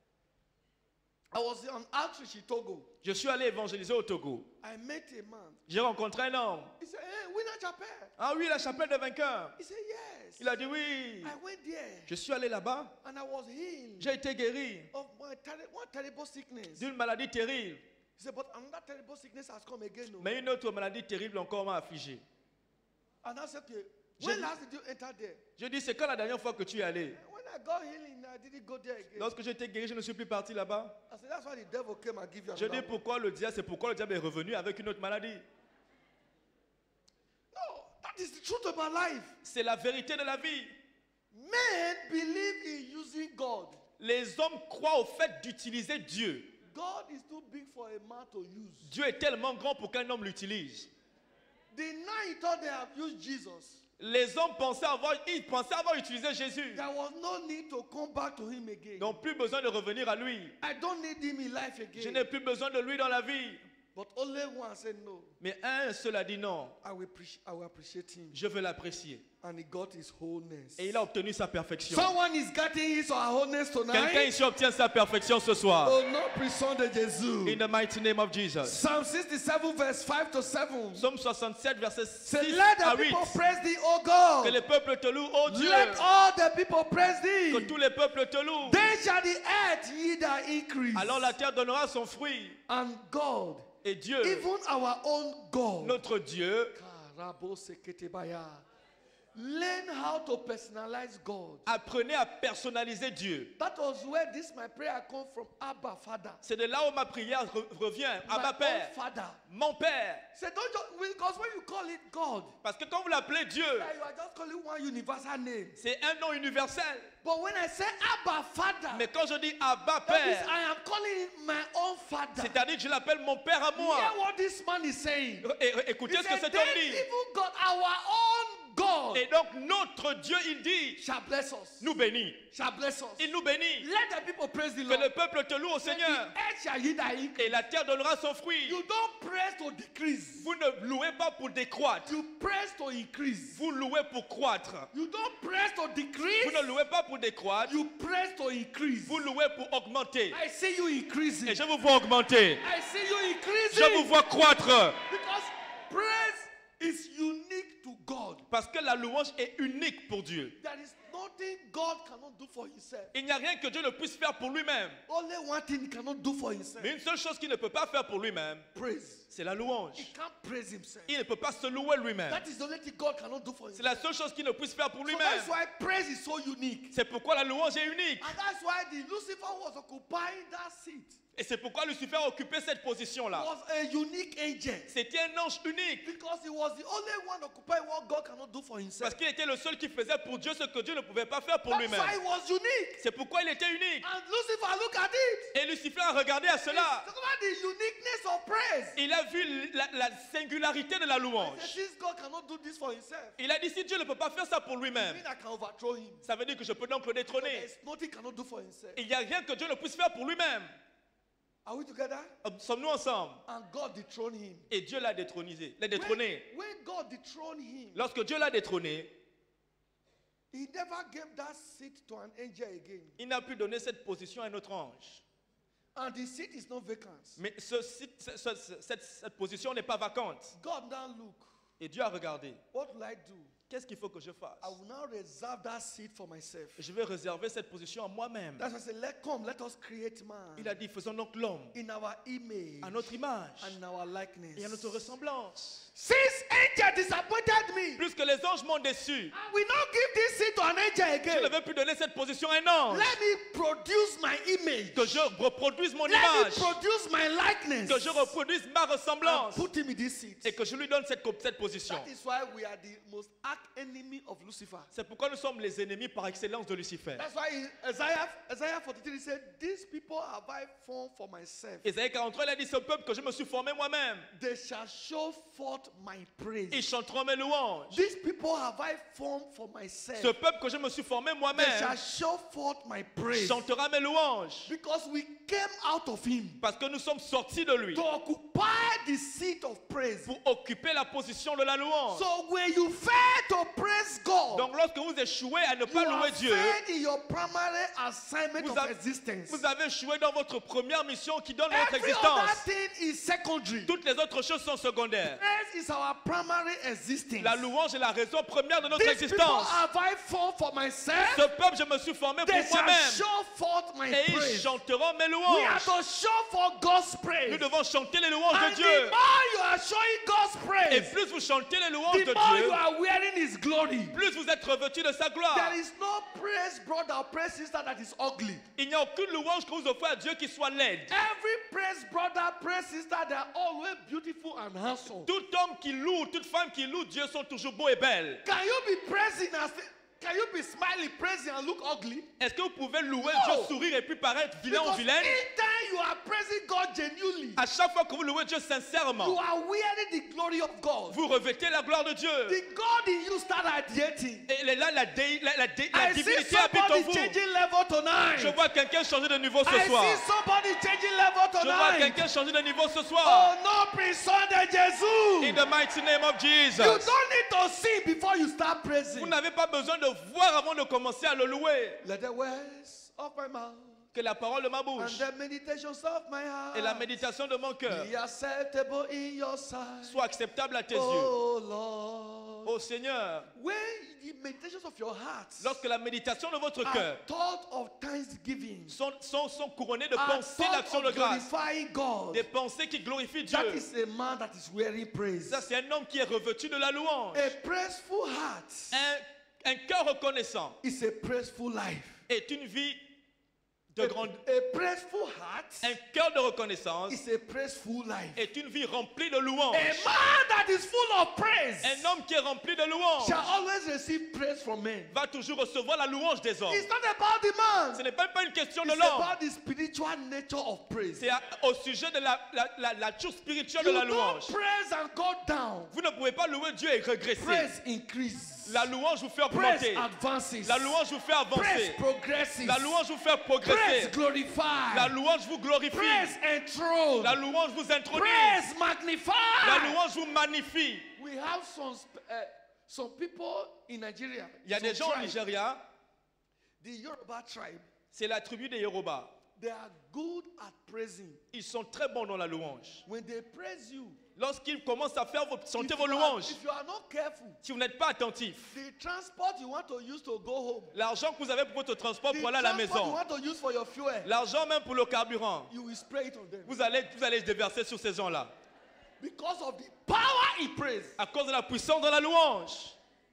I was on outreach in Togo. Je suis allé évangéliser au Togo. I met a man. J'ai rencontré un homme. He said, "Hey, Winner Chapel." Ah oui, la chapelle des vainqueurs. He said, "Yes." Il a dit oui. I went there Je suis allé là-bas. and I was healed J'ai été guéri of one terrible sickness. d'une maladie terrible. He said, "But another terrible sickness has come again." No? Mais une autre maladie terrible encore m'a affligé. And I said, "Okay, Je- when last did you enter there?" Je dis, c'est quand la dernière fois que tu es allé? When I got healing, I didn't go there again. Lorsque j'ai été guéri, je ne suis plus parti là-bas. I said, "That's why the devil came and give you Je another dis, one." c'est pourquoi le diable est revenu avec une autre maladie. No, that is the truth of my life. C'est la vérité de la vie. Men believe in using God. Les hommes croient au fait d'utiliser Dieu. God is too big for a man to use. Dieu est tellement grand pour qu'un homme l'utilise. The night he thought they have used Jesus, Les hommes pensaient avoir utilisé Jésus. there was no need to come back to him again. Ils n'ont plus besoin de revenir à lui. I don't need him in life Je again. n'ai plus besoin de lui dans la vie. But only one said no. Mais un seul a dit non. I will appreciate him. Je veux l'apprécier. And he got his wholeness. Et il a obtenu sa perfection. Someone is getting his or her wholeness Quelqu'un tonight. ici obtient sa perfection ce soir. Oh non, puissant de Jésus. In the mighty name of Jesus. Psalm 67 verse 5 to 7. Psaume 67 verset 6 Say, let à the 8. people praise thee, O Que God. les peuples te louent, ô Dieu. Let all the people praise Que thee. tous les peuples te louent. Then shall the earth yield her increase. Alors la terre donnera son fruit. And God, Et Dieu, even our own God, notre Dieu, learn how to personalize God. apprenez à personnaliser Dieu. That was where my prayer come from. Abba, Father. C'est de là où ma prière revient. Abba My Père, own Father. mon Père. Say, don't just, because when you call it God, Parce que quand vous l'appelez Dieu, you are just calling one universal name. c'est un nom universel. But when I say Abba, Father, Mais quand je dis Abba that means Père, I am calling it my own Father. c'est-à-dire que je l'appelle mon Père à moi. Hear what this man is saying. Écoutez He ce que said, cet then homme dit. even God, our own God, Et donc notre Dieu, il dit, shall bless us. nous bénit. Shall bless us. Il nous bénit. Let the people praise the Que Lord. le peuple te loue au Say, Seigneur. the earth shall yield her increase. Et la terre donnera son fruit. You don't praise to decrease. Vous ne louez pas pour décroître. You praise to increase. Vous louez pour croître. You don't praise to Vous decrease. ne louez pas pour décroître. You praise to increase. Vous louez pour augmenter. I see you increasing. Et je vous vois augmenter. I see you increasing. Je vous vois croître. Because praise is unique to God. Parce que la louange est unique pour Dieu. There is nothing God cannot do for himself. Il n'y a rien que Dieu ne puisse faire pour lui-même. Only one thing he cannot do for himself. Mais une seule chose qu'il ne peut pas faire pour lui-même, Praise. c'est la louange. He can't praise himself. Il ne peut pas se louer lui-même. That is the only thing God cannot do for C'est himself. la seule chose qu'il ne puisse faire pour So lui-même. that's why praise is so unique. C'est pourquoi la louange est unique. And that's why the Lucifer was occupying that seat. Et c'est pourquoi Lucifer a occupé cette position-là. Was a unique angel. C'était un ange unique. Because he was the only one occupying what God cannot do for himself. Parce qu'il était le seul qui faisait pour Dieu ce que Dieu ne pouvait pas faire pour That's lui-même. why he was unique. C'est pourquoi il était unique. And Lucifer, look at it. Et Lucifer a regardé à cela. Talk about the uniqueness of praise. Il a vu la singularité de la He louange. said, since God cannot do this for himself, Il a dit si Dieu ne peut pas faire ça pour I lui-même, mean I can overthrow him. ça veut dire que je peux donc le There détrôner. is nothing he cannot do for himself. Il n'y a rien que Dieu ne puisse faire pour lui-même. Are we together? Sommes-nous ensemble? And God dethroned him. Et Dieu l'a détronisé, l'a détrôné. When God dethroned him, Lorsque Dieu l'a détrôné, he never gave that seat to an angel again. il n'a pu donner cette position à un autre ange. And the seat is not vacant. Mais cette position n'est pas vacante. God now look, Et Dieu a regardé. what will I do? Qu'est-ce qu'il faut que je fasse? I will now reserve that seat for myself. Je vais réserver cette position à moi-même. That's why I said, let us create man Il a dit, faisons donc l'homme in our image à notre image and in our likeness. et à notre ressemblance. Since angel disappointed me, Plus que les anges m'ont déçu, I will not give this seat to an angel je ne again. veux plus donner cette position à un ange. Let me produce my image. Que je reproduise mon Let me image. produce my likeness. Que je reproduise ma And ressemblance. put him in this seat. Et que je lui donne cette position. That is why we are the most arch enemy of Lucifer. C'est pourquoi nous sommes les ennemis par excellence de Lucifer. That's why in Isaiah 43 he said, these people have I formed for myself. Isaïe 43, il a dit, ce peuple que je me suis formé moi-même, They shall show forth my praise. ils chanteront mes louanges. These people have I formed for myself. Ce peuple que je me suis formé They moi-même shall show forth my praise. chantera mes louanges. Because we came out of him Parce que nous sommes sortis de lui to occupy the seat of praise. pour occuper la position de la louange. So when you fail to praise God, Donc lorsque vous échouez à ne you pas louer have Dieu, failed in your primary assignment vous of avez, existence. vous avez échoué dans votre première mission qui donne votre Every other existence. thing is secondary. Toutes les autres choses sont secondaires. Praise is our primary existence. La louange est la raison première de notre These people existence. have I formed for myself. Ce peuple, je me suis formé pour They shall moi-même. show forth my Et ils praise. chanteront mes We are louanges. to show for God's praise. Nous devons chanter les louanges And de the Dieu. more you are showing God's Et praise, plus vous chantez les louanges the de more Dieu, you are wearing His glory. plus vous êtes revêtus de sa gloire. There is no praise brother or praise sister that is ugly. Il n'y a aucune louange que vous offrez à Dieu qui soit laide. Every praise brother, praise sister, they are always beautiful and handsome. Tout homme qui loue, toute femme qui loue Dieu sont toujours beaux et belles. Can you be praising and can you be smiling, praising and look ugly? Est-ce que vous pouvez louer No. Dieu, sourire et puis paraître vilain ou Because vilaine? anytime you are praising God genuinely, À chaque fois que vous louez Dieu you sincèrement, are wearing the glory of God. vous revêtez la gloire de Dieu. The God in you start radiating. Et là, la I see divinité habite en somebody vous. changing level tonight. Je vois quelqu'un changer de niveau ce I soir. see somebody changing level Je vois tonight. quelqu'un changer de niveau ce Oh soir. no, Prince Son de Jesus. In the mighty name of Jesus. You don't need to see before you start praising. Vous n'avez pas besoin de voir avant de commencer à le louer. Let the words of my mouth Que la parole de ma and bouche the meditations of my heart et la méditation de mon cœur be acceptable in your sight. soient acceptables à tes yeux. Oh Lord. Oh Seigneur, When the meditations of your heart lorsque la méditation de votre are cœur thought of thanksgiving, sont couronnées de are pensées thought d'action de of grâce, glorifying God, des pensées qui glorifient Dieu. that is a man that is wearing praise. Ça, c'est un homme qui est revêtu de la louange. A praiseful heart Un cœur reconnaissant is a praiseful life. est une vie de grande. A praiseful heart Un cœur de reconnaissance is a praiseful life. est une vie remplie de louanges. A man that is full of praise Un homme qui est rempli de louanges shall always receive praise from men. va toujours recevoir la louange des hommes. It's not about the man. Ce n'est même pas une question de It's l'homme. about the spiritual nature of praise. C'est au sujet de la nature spirituelle de You la don't louange. praise and go down. Vous ne pouvez pas louer Dieu et regresser. Praise increase. La louange vous fait Praise augmenter. advances. La louange vous fait Praise avancer. progresses. La louange vous fait Praise progresser. glorifies. La louange vous glorifie. Praise enthroned. La louange vous introduit. Praise La magnifies. louange vous magnifie. We have some people in Nigeria. Il y a des some gens au tribe, Nigeria, the Yoruba tribe. c'est la tribu des Yoruba. They are good at praising. Ils sont très bons dans la louange. When they praise you, Lorsqu'ils commencent à faire chanter if vos you are- louanges, if you are not careful, si vous n'êtes pas attentif, the transport you want to use to go home, l'argent que vous avez pour votre transport the pour aller à la transport you maison, want to use for your fuel, l'argent même pour le carburant, you will spray it on them. vous allez déverser sur ces gens-là. Because of the power in praise. À cause de la puissance de la louange.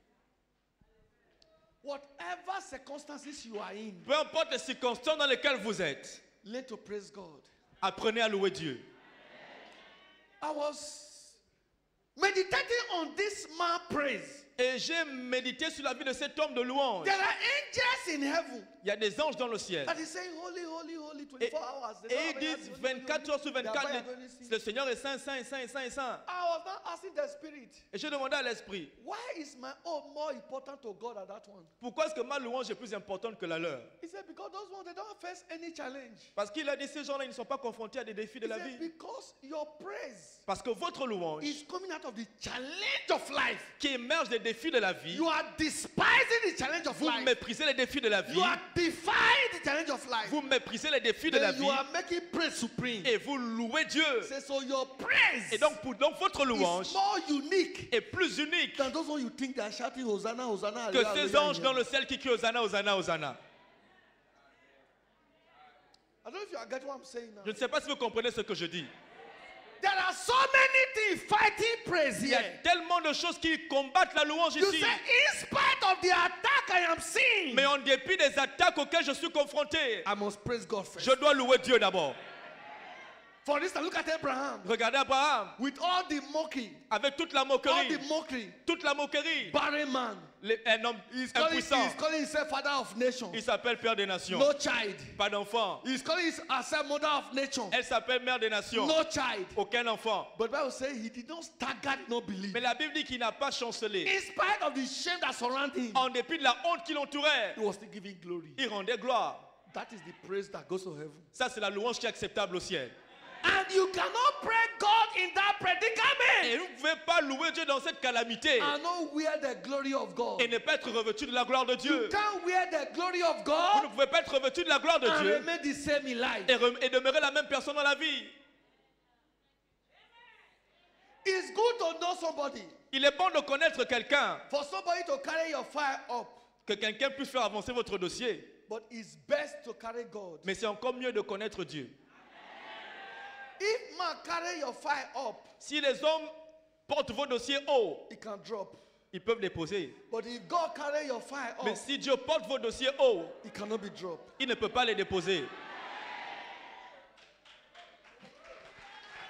Whatever circumstances you are in, Peu importe les circonstances dans lesquelles vous êtes, learn to praise God. apprenez à louer Dieu. I was meditating on this man praise. Et j'ai médité sur la vie de cet homme de louange. There are angels in heaven Il y a des anges dans le ciel. that is saying holy, holy, holy 24 Et, hours. They et don't ils have disent any- 24 heures sur They are 24, by going to see. le Seigneur est saint, saint, saint, saint, saint. I was not asking the spirit, Et je demandais à l'esprit, why is my own more important to God than that one? pourquoi est-ce que ma louange est plus importante que la leur? He said, because those ones, they don't face any challenge. Parce qu'il a dit, ces gens-là, ils ne sont pas confrontés à des défis de He la said, vie. because your praise Parce que votre louange, is coming out of the challenge of life. qui émerge des défis de la vie, You are despising the challenge of vous life. méprisez les défis de la vie, You are defying the challenge of life. vous méprisez les défis de la Then vie, you are making praise supreme. et vous louez Dieu. Say, so your praise Et donc, donc votre louange is more unique est plus unique than those ones you think they are shouting Hosanna, Hosanna. que hallelujah, ces anges hallelujah. dans le ciel qui crient Hosanna, Hosanna, Hosanna. I don't know if you are getting what I'm saying now. Je ne sais pas si vous comprenez ce que je dis. There are so many things fighting praise Il y a here. tellement de choses qui combattent la louange You ici. say, in spite of the attack I am seeing, Mais en dépit des attaques auxquelles je suis confronté, I must praise God first. je dois louer Dieu d'abord. For instance, look at Abraham. Regardez Abraham, With all the mocking, avec toute la all moquerie, the mockery, toute la moquerie, barren man. un homme He's impuissant. calling himself father of nations. Il s'appelle Père des Nations. No child. Pas d'enfant. He's calling herself mother of nations. Elle s'appelle Mère des Nations. No child. Aucun enfant. But Bible says he did not stagger, did not believe. Mais la Bible dit qu'il n'a pas chancelé. In spite of the shame that surrounded him, En dépit de la honte qui l'entourait, he was still giving glory. il rendait gloire. That is the praise that goes to heaven. Ça, c'est la louange qui est acceptable au ciel. And you cannot pray God in that predicament Et vous ne pouvez pas louer Dieu dans cette calamité and not wear the glory of God. et ne pas être revêtu de la gloire de You Dieu. can't wear the glory of Vous ne God pouvez pas être revêtu de la gloire de and Dieu remain the same in life. et demeurer la même personne dans la vie. It's good to know somebody. Il est bon de connaître quelqu'un, For somebody to carry your fire up. que quelqu'un puisse faire avancer votre dossier. But it's best to carry God. Mais c'est encore mieux de connaître Dieu. If man carry your fire up, Si les hommes portent vos dossiers haut, it can drop. ils peuvent les poser. But if God carry your fire Mais up, si Dieu porte vos dossiers haut, it cannot be dropped. il ne peut pas les déposer.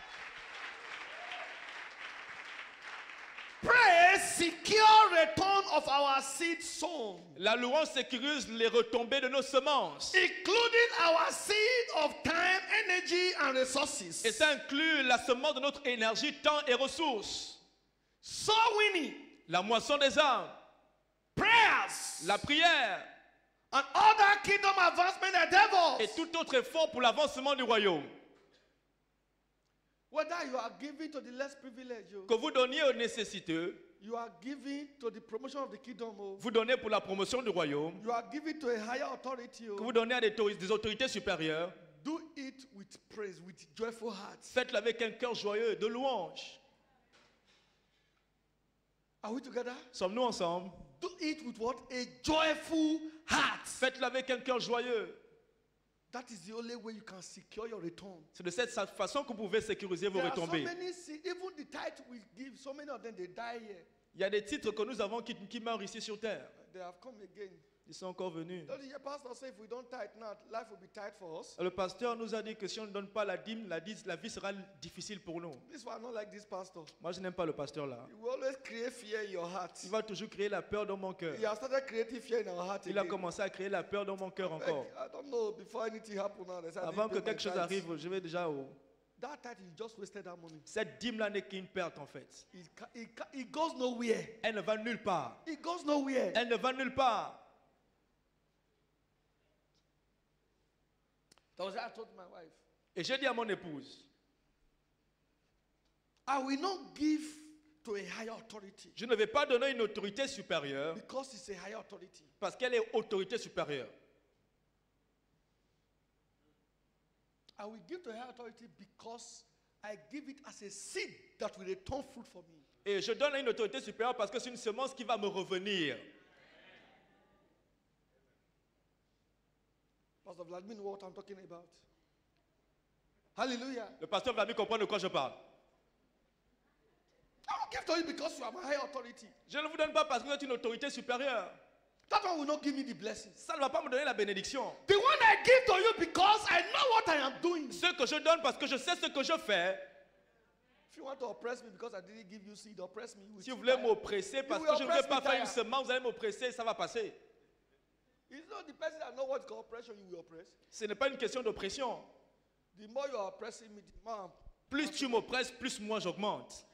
Praise secure return of our seed sown, La louange sécurise les retombées de nos semences. including our seed of time, energy, and resources. Et ça inclut la semence de notre énergie, temps et ressources. Soul winning, La moisson des âmes, prayers, la prière and other kingdom advancement endeavors. et tout autre effort pour l'avancement du royaume. Whether you are giving to the less privileged, Que vous donniez aux nécessiteux, you are giving to the promotion of the kingdom, vous donnez pour la promotion du royaume, you are giving to a higher authority, que vous donnez à des autorités supérieures, do it with praise, with joyful hearts. faites-le avec un cœur joyeux de louange. Are we together? Sommes-nous ensemble? Do it with what? A joyful heart. Faites-le avec un cœur joyeux. That is the only way you can secure your return. C'est de cette façon que vous pouvez sécuriser vos There are so retombées. many, even the tithe we give, so many of them, they die here. Il y a des titres que nous avons qui meurent ici sur terre. They have come again. Ils sont encore venus. Don't the pastor say if we don't tithe now, life will be tight for us? Le pasteur nous a dit que si on ne donne pas la dîme, la vie sera difficile pour nous. This is why I don't like this pastor. Moi, je n'aime pas le pasteur là. He will always create fear in your heart. Il va toujours créer la peur dans mon cœur. He has started creating fear in our heart Il a again. commencé à créer la peur dans mon cœur encore. I don't know, before anything happens now, they say, I Avant didn't que pay my quelque chose tithes. arrive, je vais déjà au... That tithe, you just wasted that money. Cette dîme-là n'est qu'une perte en fait. It goes nowhere. Elle ne va nulle part. It goes nowhere. Elle ne va nulle part. That was what I told my wife. Et j'ai dit à mon épouse, I will not give to a higher authority je ne vais pas donner une autorité supérieure because it's a higher authority. parce qu'elle est autorité supérieure. I will give to a higher authority because I give it as a seed that will return fruit for me. Et je donne à une autorité supérieure parce que c'est une semence qui va me revenir. Pastor Vladimir know what I'm talking about. Hallelujah. Le pasteur va mieux comprendre de quoi je parle. I don't give to you because you are my higher authority. Je ne vous donne pas parce que vous êtes une autorité supérieure. That one will not give me the blessings. Ça ne va pas me donner la bénédiction. The one I give to you because I know what I am doing. Ce que je donne parce que je sais ce que je fais. If you want to oppress me because I didn't give you seed, oppress me. Si vous voulez m'oppresser parce que je ne veux pas faire une semence, semence, vous allez m'oppresser, ça va passer. it's not the person that knows what oppression you will oppress. Ce n'est pas une question d'oppression. The more you are oppressing me, the more Plus tu m'oppresses, plus moi j'augmente.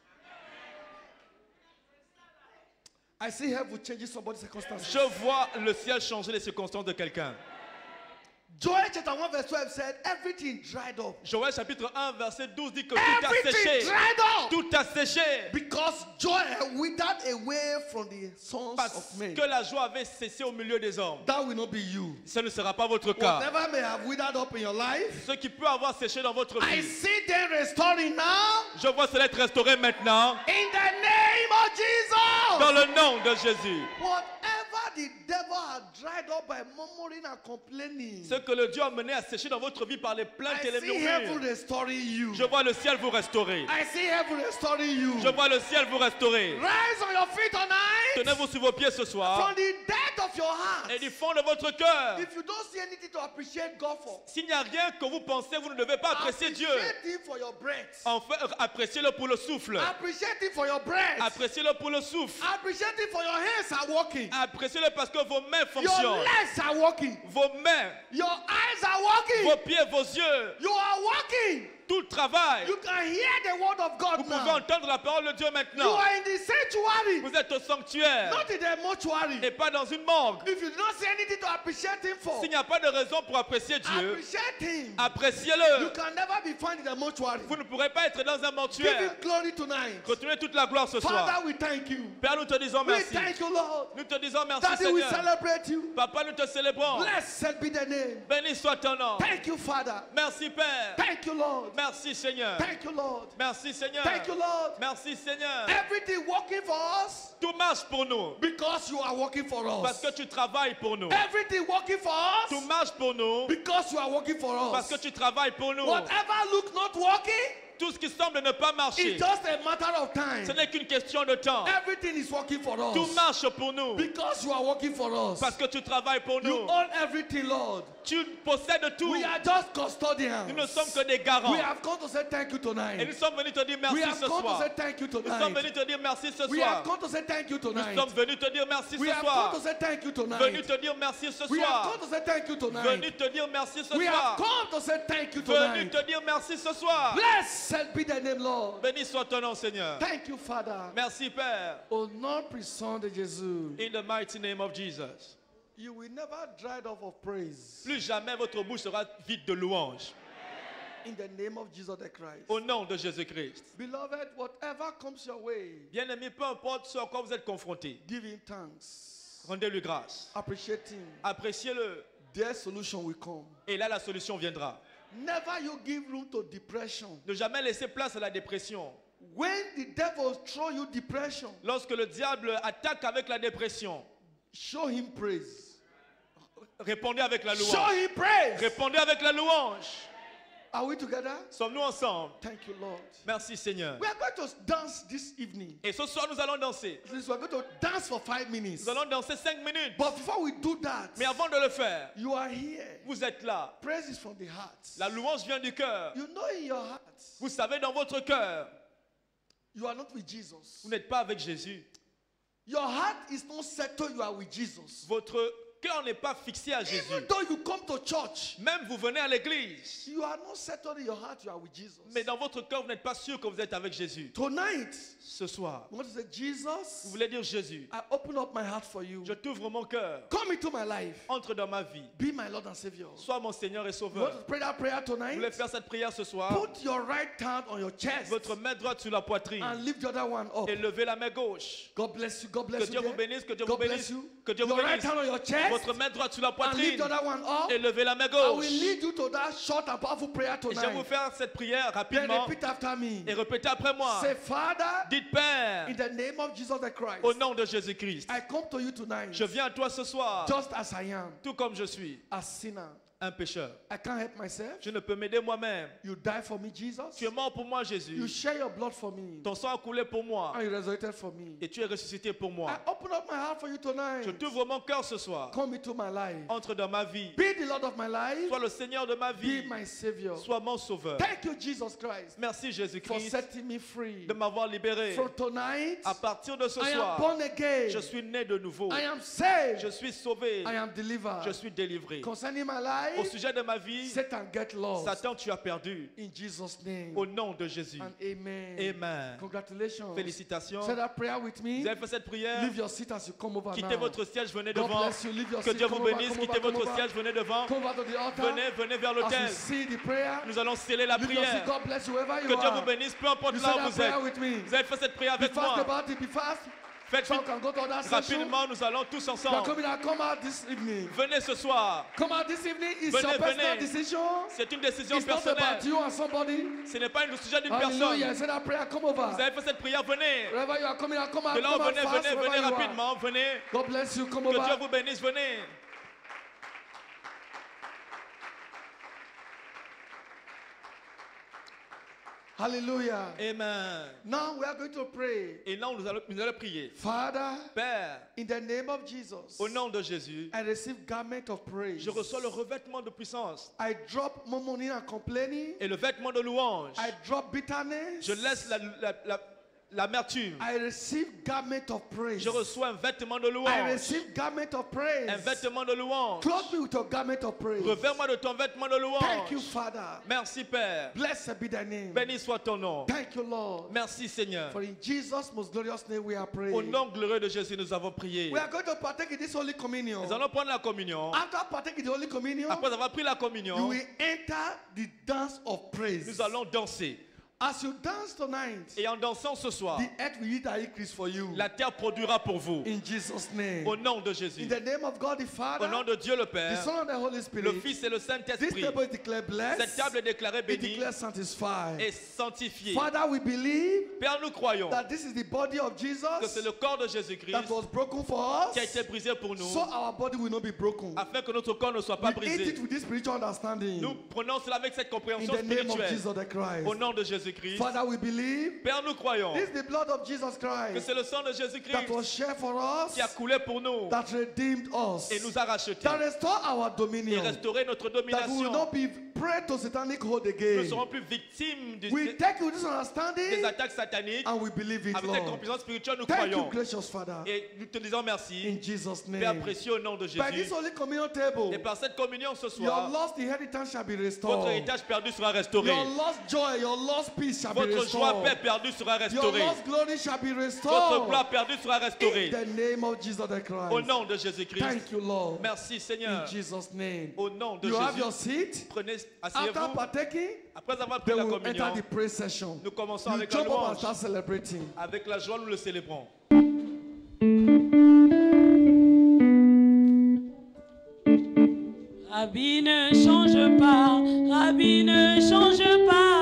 I see heaven changing somebody's circumstances. Je vois le ciel changer les circonstances de quelqu'un. Joel chapter 1 verse 12 said, everything dried up. Joël chapitre 1 verset 12 dit que tout a séché. Everything dried up. Tout a séché. Because joy withered away from the sons Parce of men. que la joie avait cessé au milieu des hommes. That will not be you. Ce ne sera pas votre cas. Whatever may have withered up in your life, Ce qui peut avoir séché dans votre I vie, see them restoring now. je vois cela être restauré maintenant In the name of Jesus. dans le nom de Jésus. Whatever the devil had dried up by murmuring and complaining, Ce que le Dieu a mené à sécher dans votre vie par les plaintes et I les see heaven murmures, restoring you. je vois le ciel vous restaurer. I see heaven restoring you. Je vois le ciel vous restaurer. Rise on your feet tonight. Tenez-vous sur vos pieds ce From soir the depth of your heart. et du fond de votre cœur. If you don't see anything to appreciate God for, S'il n'y a rien que vous pensez, vous ne devez pas apprécier Dieu. appreciate Him for your breath. Enfin, appréciez-le pour le souffle. Appreciate Him for your breath. Appréciez-le pour le souffle. Appreciate Him for your hands are working. Appréciez-le parce que vos mains Your fonctionnent. legs are working. Vos mains, Your eyes are working. vos pieds, vos yeux, You are working. tout le travail. You can hear the word of God Vous pouvez now. entendre la parole de Dieu You maintenant. are in the sanctuary, Vous êtes au sanctuaire not in the mortuary. et pas dans une morgue. If you don't see anything to appreciate Him for, S'il n'y a pas de raison pour apprécier Dieu, appreciate Him. You appréciez-le. can never be found in the mortuary. Vous ne pourrez pas être dans un Give Him mortuaire. glory tonight. Retenez toute la gloire ce soir. Father, we thank you. Père, nous te disons We merci. thank you, Lord. Nous te disons merci, Daddy, we Seigneur. celebrate you. Papa, nous te célébrons. Blessed be the name. Béni soit ton nom. Thank you, Father. Merci, Père. Thank you, Lord. Merci, Seigneur. Thank you, Lord. Merci, Seigneur. Thank you, Lord. Merci, Seigneur. Everything working for us Tout marche pour nous because you are working for parce us. que tu travailles pour nous. Everything working for Tout us marche pour nous because you are working for parce us. que tu travailles pour nous. Whatever look not working, Tout ce qui semble ne pas marcher, It's just a matter of time. ce n'est qu'une question de temps. Everything is working for us. Tout marche pour nous Because you are working for us. parce que tu travailles pour You nous. own everything, Lord. Tu possèdes tout. We are just custodians. Nous ne sommes que des garants. We have come to say thank you Et nous tonight. sommes venus te dire We merci have ce come to soir. say thank you Nous sommes tonight. venus te dire merci ce We have soir. come to say thank you Nous tonight. sommes venus te dire merci We ce have soir. come to say thank you Venus tonight. te dire merci ce We have soir. come to say thank you tonight. Venus te dire merci ce We have soir. come to say thank you Venus tonight. te dire merci ce soir. Blessed be the name, Lord. Béni soit ton nom, Seigneur. Thank you, Father. Merci, Père. Au nom puissant de Jésus. In the mighty name of Jesus. You will never dry up of praise. Plus jamais votre bouche sera vide de louanges. In the name of Jesus the Christ. Au nom de Jésus-Christ. Beloved, whatever comes your way, Bien-aimés, peu importe ce à quoi vous êtes confrontés, give him thanks. rendez-lui grâce. Appreciate him. Appréciez-le. Their solution will come. Et là, la solution viendra. Never you give room to depression. Ne jamais laisser place à la dépression. When the devil throw you depression, Lorsque le diable attaque avec la dépression, show him praise. répondez avec la Show louange. him praise. Répondez avec la louange. Are we together? Sommes-nous ensemble? Thank you, Lord. Merci, Seigneur. We are going to dance this evening. Et ce soir, nous allons danser. We are going to dance for 5 minutes. Nous allons danser 5 minutes. But before we do that, Mais avant de le faire, you are here. vous êtes là. Praise is from the heart. La louange vient du cœur. You know in your heart, Vous savez, dans votre cœur, you are not with Jesus. vous n'êtes pas avec Jésus. Your heart is not settled, you are with Jesus. Votre cœur n'est pas fixé à Jésus. Even though you come to church, Même vous venez à l'église, you are not settled in your heart, you are with Jesus. mais dans votre cœur, vous n'êtes pas sûr que vous êtes avec Jésus. Tonight, Ce soir, we want to say, vous Jesus, voulez dire Jésus, I open up my heart for you. je t'ouvre mon cœur, Come into my life. entre dans ma vie, Be my Lord and Savior. sois mon Seigneur et You want to Sauveur. pray that prayer Vous voulez tonight? faire cette prière ce soir? Put your right hand on your chest Votre main droite sur la poitrine and lift the other one up. et levez la main gauche. God bless you. God Que bless you. Dieu vous there. bénisse, que Dieu vous God bless bénisse, you. que Dieu vous Your right bénisse. hand on your chest Votre main droite sur la and lift poitrine the other one up. et levez la main I will gauche. lead you to that short and powerful prayer Et je vais vous tonight. faire cette prière Then rapidement repeat after me. et répétez après moi. Say, Father, Dites Père, in the name of Jesus the Christ, au nom de Jésus-Christ, I come to you tonight je viens à toi ce soir, just as I am, tout comme je suis, a sinner. un pécheur. I can't help myself. Je ne peux m'aider moi-même. You died for me, Jesus. Tu es mort pour moi, You Jésus. shed your blood for me. Ton sang a coulé pour moi And you resurrected for me. et tu es ressuscité pour I moi. open up my heart for you tonight. Je t'ouvre mon cœur ce soir. Come into my life. Entre dans ma vie. Be the Lord of my life. Sois le Seigneur de ma Be vie. my Savior. Sois mon sauveur. Thank you, Jesus Christ, Merci for Jésus-Christ setting me free. de m'avoir libéré. From tonight, À partir de ce I am soir, born again. je suis né de nouveau. I am saved. Je suis sauvé. I am delivered. Je suis délivré. Concerning my Au life, sujet de ma vie, Satan get lost. Satan, tu as perdu. In Jesus' name. Au nom de Jésus. And amen. Amen. Congratulations. Félicitations. Say that prayer with me. Vous avez fait cette prière. Leave your seat as you come over Quittez now. votre siège, venez God devant. bless you. Leave your Que seat. Dieu vous Come over, bénisse. come Quittez over, come votre over. siège, venez devant. Come over to the altar. Venez vers As you l'autel. see the prayer, Nous allons sceller la leave your seat. prière. God bless you wherever Que you Dieu vous are. bénisse, peu importe You là say où that vous prayer êtes. with me. Vous avez fait cette prière Be avec fast moi. about it. Be fast. Faites So vite. we can go to that session. Rapidement, nous allons tous Now ensemble. come in and come out this evening. Venez ce soir. Come out this evening. It's Venez, your personal venez. decision. C'est une décision It's not about personnelle. you and somebody. Ce n'est pas une sujet d'une Hallelujah. personne. Say that prayer. Come over. Vous avez fait cette prière, venez. Wherever you are coming out, come out. De là où Come out venez, fast. venez Wherever you are. rapidement, venez. God bless you. Come Que Dieu over. vous bénisse, venez. Hallelujah. Amen. Now we are going to pray. Et là, nous allons prier. Father, Père, in the name of Jesus, au nom de Jésus, I receive garment of praise. je reçois le revêtement de puissance I drop murmuring and complaining. et le vêtement de louange. I drop bitterness. Je laisse l'amertume. I receive garment of praise. Je reçois un vêtement de I louange. receive garment of praise. Un vêtement de louange. Clothe me with your garment of praise. Revers-moi de ton vêtement de Thank you, louange. Father. Merci Père. Blessed be thy name. Béni soit ton nom. Thank you, Lord. Merci Seigneur. For in Jesus' most glorious name we are praying. Au nom glorieux de Jésus, nous avons prié. We are going to partake in this Holy Communion. Nous allons prendre la communion. After partaking in the Holy Communion, Après avoir pris la you communion, will enter the dance of praise. nous allons danser. As you dance tonight, Et en dansant ce soir, the earth will yield an increase for you. la terre produira pour vous. In Jesus' name. Au nom de Jésus. In the name of God the Father, Au nom de Dieu le the Père, Son and the Holy Spirit, le Fils et le this Saint-Esprit. table is declared blessed. Cette table est déclarée It bénie declares sanctified. et sanctifiée. Father, we believe Père, nous croyons that this is the body of que c'est Jesus le corps de Jésus-Christ that was broken for qui a us, été brisé pour nous, so our body will not be broken. afin que notre corps ne soit pas We eat brisé. it with this spiritual understanding. Nous prenons cela avec cette In compréhension the name of spirituelle. Jesus the Christ. Au nom de Jésus-Christ. Jésus-Christ. Father, we believe Père, nous croyons this is the blood of Jesus que Christ c'est le sang de that Jésus-Christ was shed for us, qui a coulé pour nous that redeemed us, et nous a rachetés that restore our et dominion, restauré notre that we will domination. not be prey to satanic hold Nous ne again. serons plus victimes We take with this des understanding attaques sataniques. and we believe it, Avec cette Lord. compétence spirituelle, nous Thank you, croyons. gracious Father, Et nous te disons merci. in Jesus' Père name. précieux, au nom de By Jésus. this holy communion table, Et par cette communion ce your soir, lost inheritance shall be votre restored. héritage perdu sera restauré. Your lost joy, your lost peace shall be Votre joie, restored. paix perdue sera Your restaurée. lost glory shall be Votre restored. gloire perdue sera In restaurée. the name of Jesus the Au Christ. nom de Jésus-Christ. Thank you, Lord. Merci In Seigneur. Jesus' name. Au nom de You have your Jésus. seat. Prenez, After asseyez-vous. partaking, Après avoir pris then la we will enter communion, the praise session. nous commençons You avec la jump up and louange. start celebrating. Avec la joie, nous le célébrons. Rabbi ne change pas, Rabbi ne change pas.